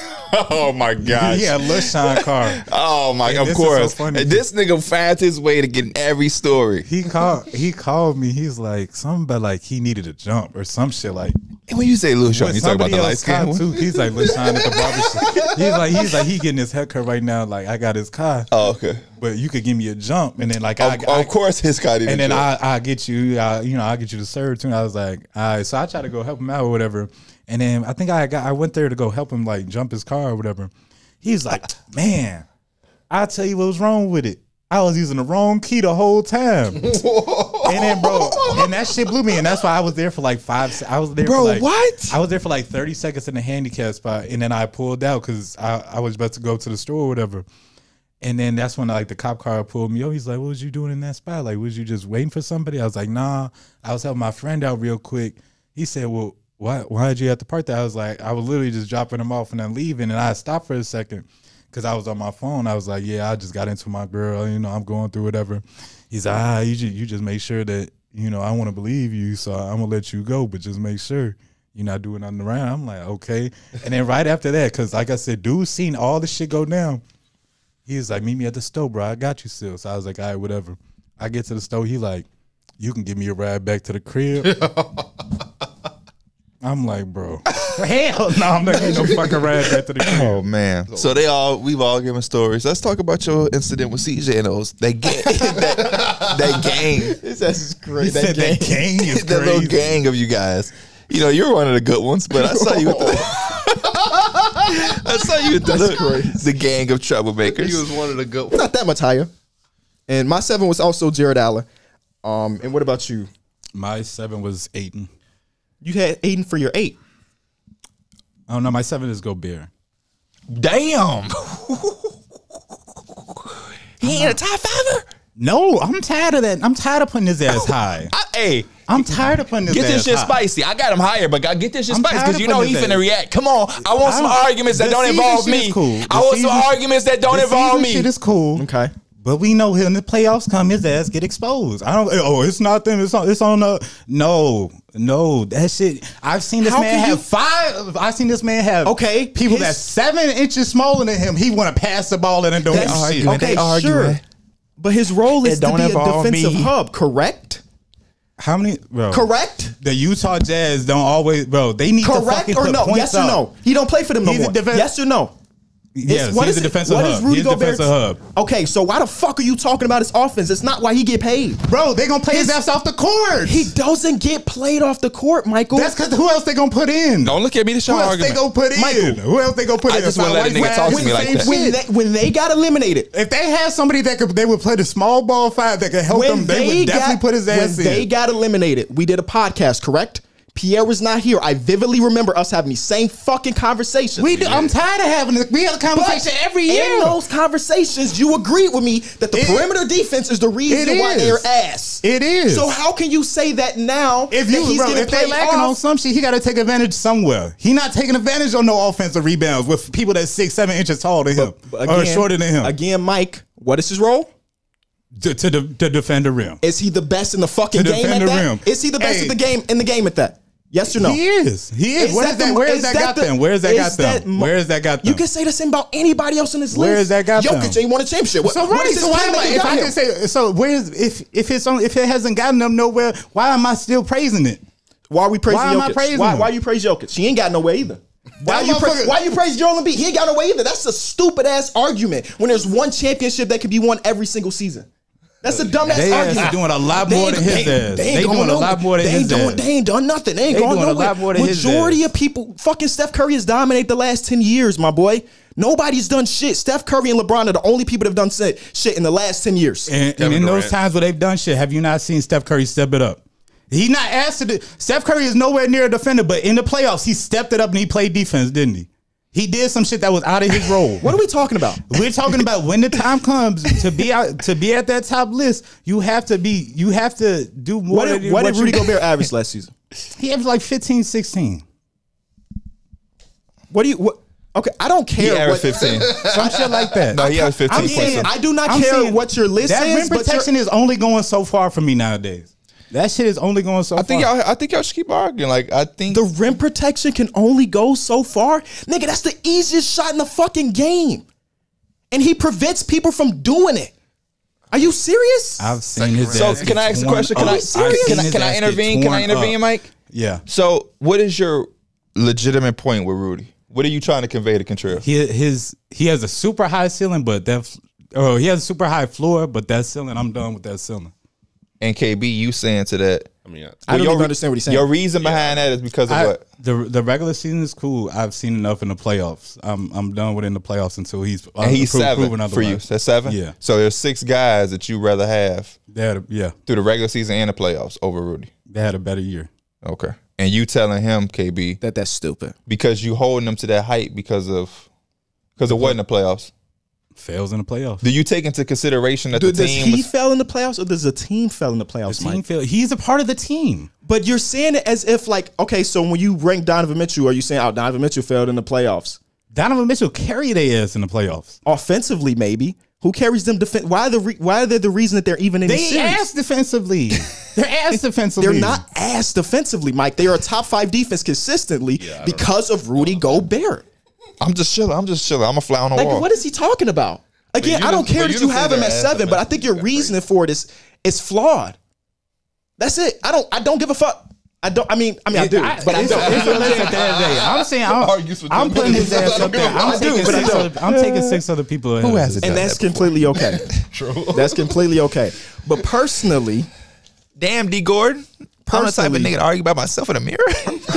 Oh my gosh. He had Lil Sean car. Oh my, And of this is course. so funny. And this nigga finds his way to get in every story. He called. He called me. He's like something about like he needed a jump or some shit like. And when you say Lil Sean, When you talk about somebody the light else skin car one? too, he's like Lil Sean at the barbershop. He's like he's like he getting his haircut right now. Like I got his car. Oh, okay. But you could give me a jump, and then like Of, I, I of course, his car didn't. and then jump. I I get you, I, you know, I get you to serve too. And I was like, all right. So I tried to go help him out or whatever. And then I think I got I went there to go help him like jump his car or whatever. He's like, man, I'll tell you what was wrong with it. I was using the wrong key the whole time. And then, bro, and that shit blew me. And that's why I was there for like five. se- I was there Bro, for like what? I was there for like thirty seconds in the handicap spot, and then I pulled out because I, I was about to go to the store or whatever. And then that's when like the cop car pulled me over. He's like, "What was you doing in that spot? Like, was you just waiting for somebody?" I was like, "Nah, I was helping my friend out real quick." He said, "Well, why why did you have to park there?" I was like, "I was literally just dropping him off and then leaving." And I stopped for a second because I was on my phone. I was like, "Yeah, I just got into my girl. You know, I'm going through whatever." He's like, "Ah, you just, you just make sure that you know I want to believe you, so I'm gonna let you go, but just make sure you're not doing nothing around." I'm like, "Okay." And then right after that, because like I said, dude seen all this shit go down. He was like, "Meet me at the store, bro. I got you still." So I was like, "All right, whatever." I get to the store. He like, "You can give me a ride back to the crib." I'm like, bro, hell no, I'm not getting no fucking ride back to the crib. Oh man! So they all we've all given stories. Let's talk about your incident with C J and those. That gang, that, that gang. His ass is great. He That said that gang. gang is that little crazy. gang of you guys. You know, you're one of the good ones, but I saw you with the. I saw you with the, That's crazy. the gang of troublemakers. He was one of the good ones. Not that much higher. And my seven was also Jared Allen. Um, and what about you? My seven was Aiden. You had Aiden for your eight. I don't know. My seven is Gobert. Damn. He ain't a top fiver. No, I'm tired of that. I'm tired of putting his ass high. I, hey, I'm tired of putting his get ass this shit high. spicy. I got him higher, but I get this shit I'm spicy tired because of you know putting he his finna ass- react. Come on, I want I some don't- arguments that the don't season involve shit me. is cool. I The want season- some arguments that don't the involve season me. Shit is cool. Okay. But we know when the playoffs come, his ass get exposed. I don't. Oh, it's not them. It's on. It's on the. No, no, that shit. I've seen this How man can have you- five. I've seen this man have. Okay, people his- that's seven inches smaller than him. He want to pass the ball and then don't That's- shit. okay, sure. But his role is It to don't be a involve defensive me. hub, correct? How many? Bro, Correct? The Utah Jazz don't always. Bro, they need to Correct fucking or put no? points Yes or up. no? He don't play for them no He's a more. defen- Yes or no? Yes, what he's is a it- defensive what hub. is Rudy He's a Gobert's- defensive hub. Okay, so why the fuck are you talking about his offense? It's not why he get paid. Bro, they gonna play his, ass off the court. He doesn't get played off the court, Michael. That's because who else they gonna put in? Don't look at me to show Who else argument. they gonna put in? Michael. Who else they gonna put I in? just If wouldn't let a White nigga talk to Wag- me like same that. when shit. they, when they got eliminated. If they had somebody that could, they would play the small ball five that could help When them. They, would definitely got, put his ass when in. they got eliminated, we did a podcast, correct? Pierre was not here. I vividly remember us having the same fucking conversation. we do, I'm tired of having this. We have a conversation But every year. in those conversations, you agreed with me that the It- perimeter defense is the reason It why is. they're ass. It is. So how can you say that now? If that you, he's bro, getting if they played lacking off? on some shit, he got to take advantage somewhere. He not taking advantage on no offensive rebounds with people that's six, seven inches taller than him But or again- shorter than him. Again, Mike, what is his role? To, to, de- to defend the rim. Is he the best in the fucking To game defend at the that? rim. Is he the best Hey. in the game in the game at that? Yes or no? He is. He is. Where is that? the- Where is that got the- them? Where is that got that them? mo- Where is that got them? You can say the same about anybody else in this Where list. is that got them? Jokic ain't won a championship. What, So what right, is this so why am I? playmaking If got I him? can say, so where's if if it's on if it hasn't gotten them nowhere, why am I still praising it? Why are we praising Why Jokic? am I praising why, him? why you praise Jokic? He ain't got no way either. Why That you, pra- motherfucker- why you praise Joel Embiid? He ain't got no way either. That's a stupid ass argument when there's one championship that could be won every single season. That's a dumb ass They ass argument. is doing a lot They more ain't- than his they- ass. They ain't They going doing a nowhere. lot more than they his ain't doing, ass. They ain't done nothing. They ain't They going doing a nowhere. lot more than his Majority ass. of people, fucking Steph Curry has dominated the last ten years, my boy. Nobody's done shit. Steph Curry and LeBron are the only people that have done shit shit in the last ten years. And, and in those times where they've done shit, have you not seen Steph Curry step it up? He not asked to do. Steph Curry is nowhere near a defender, but in the playoffs, he stepped it up and he played defense, didn't he? He did some shit that was out of his role. What are we talking about? We're talking about when the time comes to be out to be at that top list. You have to be. You have to do more. What did, than what did you- Rudy Gobert average last season? He averaged like fifteen, sixteen. What do you? What? Okay, I don't He care. averaged what, fifteen. Some shit like that. No, he averaged fifteen. I'm saying points. I do not I'm care saying what your list that is. rim but protection you're- is only going so far for me nowadays. That shit is only going so I think far. y'all. I think y'all should keep arguing. Like I think The rim protection can only go so far. Nigga, that's the easiest shot in the fucking game. And he prevents people from doing it. Are you serious? I've seen his So ass can get I ask a torn question? Can up. I I've can seen I, his can I ass get intervene? Can I torn intervene, up. Mike? Yeah. So what is your legitimate point with Rudy? What are you trying to convey to Contreras? He his he has a super high ceiling, but that oh he has a super high floor, but that ceiling, I'm done with that ceiling. And K B, you saying to that? I mean, I don't your even re- understand what he's saying. Your reason behind that is because of I- what? the the regular season is cool. I've seen enough in the playoffs. I'm I'm done with in the playoffs until he's uh, And he's pro- seven proven for you. otherwise. That's seven. Yeah. So there's six guys that you rather have They had a, yeah through the regular season and the playoffs over Rudy. they had a better year. Okay. And you telling him, K B, that that's stupid. because you holding them to that height because of because it wasn't the playoffs. Fails in the playoffs. Do you take into consideration that Do, the does team he was, fail in the playoffs or does the team fail in the playoffs, The team Mike? fail. He's a part of the team. But you're saying it as if like, okay, so when you rank Donovan Mitchell, are you saying, oh, Donovan Mitchell failed in the playoffs? Donovan Mitchell carried their ass in the playoffs. Offensively, maybe. Who carries them defense? Why are the re- why are they the reason that they're even in the They series? ass defensively. They're ass defensively. They're not ass defensively, Mike. They are a top five defense consistently because of Rudy Gobert. I'm just chilling. I'm just chilling. I'm a fly on the Like, wall. what is he talking about? Again, you I don't don't- care but that you you don't have say him at they're ass seven, but I think your defensively. reasoning for it is is flawed. That's it. I don't. I don't give a fuck. I don't. I mean, I mean, I do, I- but I it's, don't. it's a list at the end of the day. I'm saying I'm, Argues with I'm them. putting his ass up there. I'm I do, taking but I six don't. other, I'm taking six other people. Who ahead has of it this. And done that's that before? completely okay. True. That's completely okay. But personally, Damn, D Gordon. I'm the type of Personally- nigga to argue about myself in the mirror.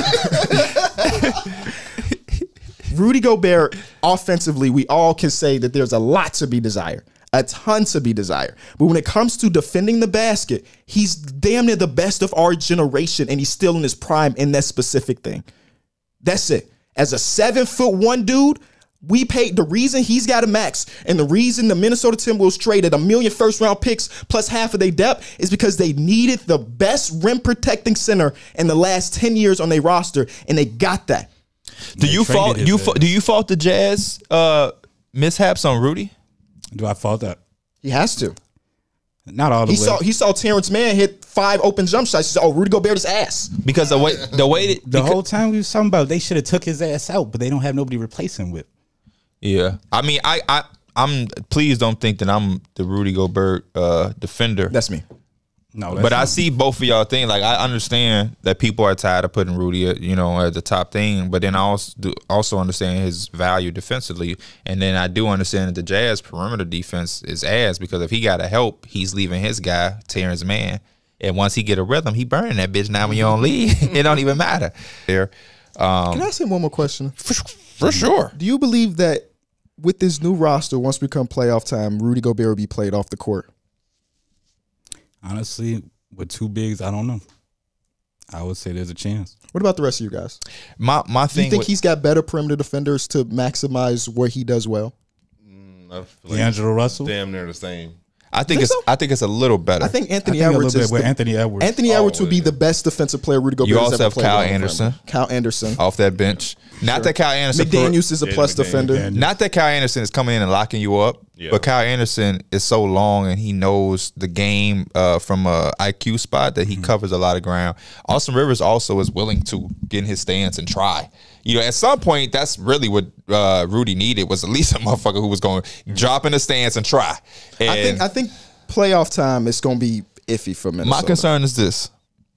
Rudy Gobert, offensively, we all can say that there's a lot to be desired, a ton to be desired. But when it comes to defending the basket, he's damn near the best of our generation, and he's still in his prime in that specific thing. That's it. As a seven foot one dude, we paid the reason he's got a max, and the reason the Minnesota Timberwolves traded a million first round picks plus half of their depth is because they needed the best rim protecting center in the last ten years on their roster, and they got that. Do you traded fault his you ass. fa- do you fault the Jazz uh, mishaps on Rudy? Do I fault that? He has to. Not all the He way. saw he saw Terrence Mann hit five open jump shots. He said, "Oh, Rudy Gobert is ass." Because the way the way that, the whole time we was talking about they should have took his ass out, but they don't have nobody to replace him with. yeah. I mean, I I I'm please don't think that I'm the Rudy Gobert uh, defender. That's me. No, that's But I not- see both of y'all thing. Like I understand that people are tired of putting Rudy, at, you know, at the top thing. But then I also do also understand his value defensively, and then I do understand that the Jazz perimeter defense is ass because if he got to help, he's leaving his guy Terrence Mann, and once he get a rhythm, he burning that bitch. Now when you don't leave, it don't even matter. There, um, Can I ask him one more question? for, for sure. Do you believe that with this new roster, once we come playoff time, Rudy Gobert will be played off the court? honestly, with two bigs, I don't know. I would say there's a chance. What about the rest of you guys? My my Do you thing. think with- he's got better perimeter defenders to maximize where he does well? I feel D'Angelo Russell? damn near the same. I think Think it's so? I think it's a little better. I think Anthony I think a Edwards little is bit with the, Anthony Edwards. Anthony Oh, Edwards would be yeah. the best defensive player Rudy Gobert You has also ever have played Kyle with on the Anderson. perimeter. Kyle Anderson. off that bench. Not that Kyle Anderson. McDaniels is a Yeah, plus McDaniels. defender. McDaniels. Not that Kyle Anderson is coming in and locking you up. Yeah. But Kyle Anderson is so long and he knows the game uh, from a I Q spot that he mm-hmm. covers a lot of ground. Austin Rivers also is willing to get in his stance and try. You know, at some point, that's really what uh, Rudy needed was at least a motherfucker who was going to drop in the stance and try. And I think I think playoff time is going to be iffy for Minnesota. My concern is this.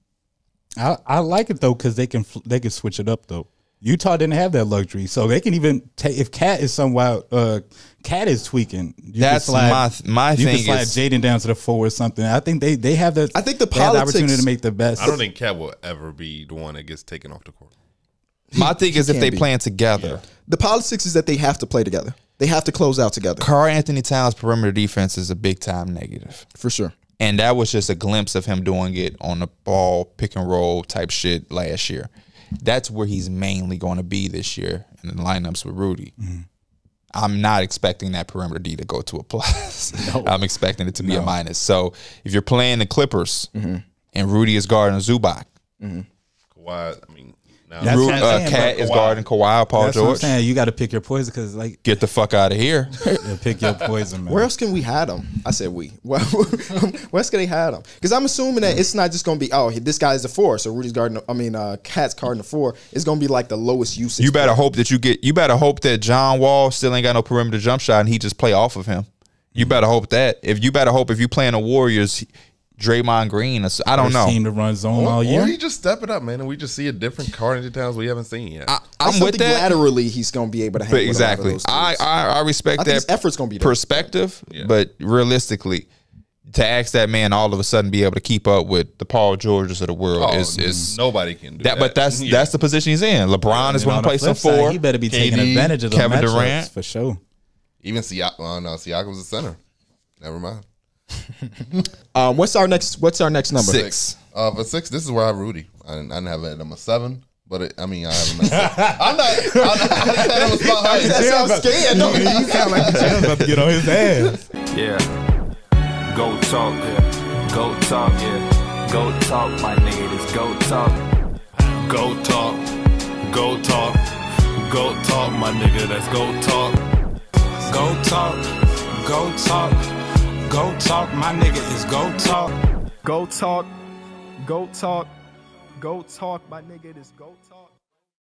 I, I like it though because they can they can switch it up though. Utah didn't have that luxury, so they can even take if Cat is somewhat uh, Cat is tweaking. You That's can slide, my my you thing. You can slide Jaden down to the four or something. I think they they have the. I think the they have politics the opportunity to make the best. I don't think Cat will ever be the one that gets taken off the court. My thing is if they be. playing together. Yeah. The politics is that they have to play together. They have to close out together. Karl Anthony Towns' perimeter defense is a big time negative for sure. And that was just a glimpse of him doing it on the ball pick and roll type shit last year. That's where he's mainly going to be this year in the lineups with Rudy. Mm-hmm. I'm not expecting that perimeter D to go to a plus. No. I'm expecting it to be no. a minus. So if you're playing the Clippers mm-hmm. and Rudy is guarding Zubac, mm-hmm. Kawhi, I mean, now That's Ru- uh, saying, Cat is guarding Kawhi, Paul That's George. What I'm saying. You got to pick your poison because, like, get the fuck out of here. Yeah, pick your poison, man. Where else can we hide them? I said we. Where else can they hide them? Because I'm assuming that it's not just going to be, oh, this guy is a four, so Rudy's guarding. I mean, uh, Cat's guarding a four. It's going to be like the lowest usage. You better player. hope that you get. You better hope that John Wall still ain't got no perimeter jump shot and he just play off of him. You better hope that. If you better hope if you playing the Warriors. Draymond Green, I don't know. Team to run zone or, all year. Or he just step it up, man, and we just see a different Karl Anthony Towns we haven't seen yet. I, I'm I with that. Laterally, he's going to be able to handle exactly. I, I I respect I that. His effort's going to be there. Perspective, yeah. But realistically, to ask that man all of a sudden be able to keep up with the Paul Georges of the world oh, is is nobody can do that. that. But that's yeah. that's the position he's in. LeBron and is going to play some side, four. He better be K D, taking advantage of the Kevin matchups Durant for sure. Even Siakam, well, no, Siakam's the center. Never mind. um, what's our next? What's our next number? Six. Uh, for six, this is where I have Rudy. I didn't, I didn't have it at number seven, but it, I mean, I have him. At I'm not. I'm not. I didn't have him spot high. That sounds scared. No, you sound like the Jim's about to get on his ass. Yeah. Go talk. Yeah. Go talk. Yeah. Go talk, my nigga. This go talk. Go talk. Go talk. Go talk, my nigga. That's go talk. Go talk. Go talk. Go talk, my nigga is go talk. Go talk, go talk, go talk, my nigga is go talk.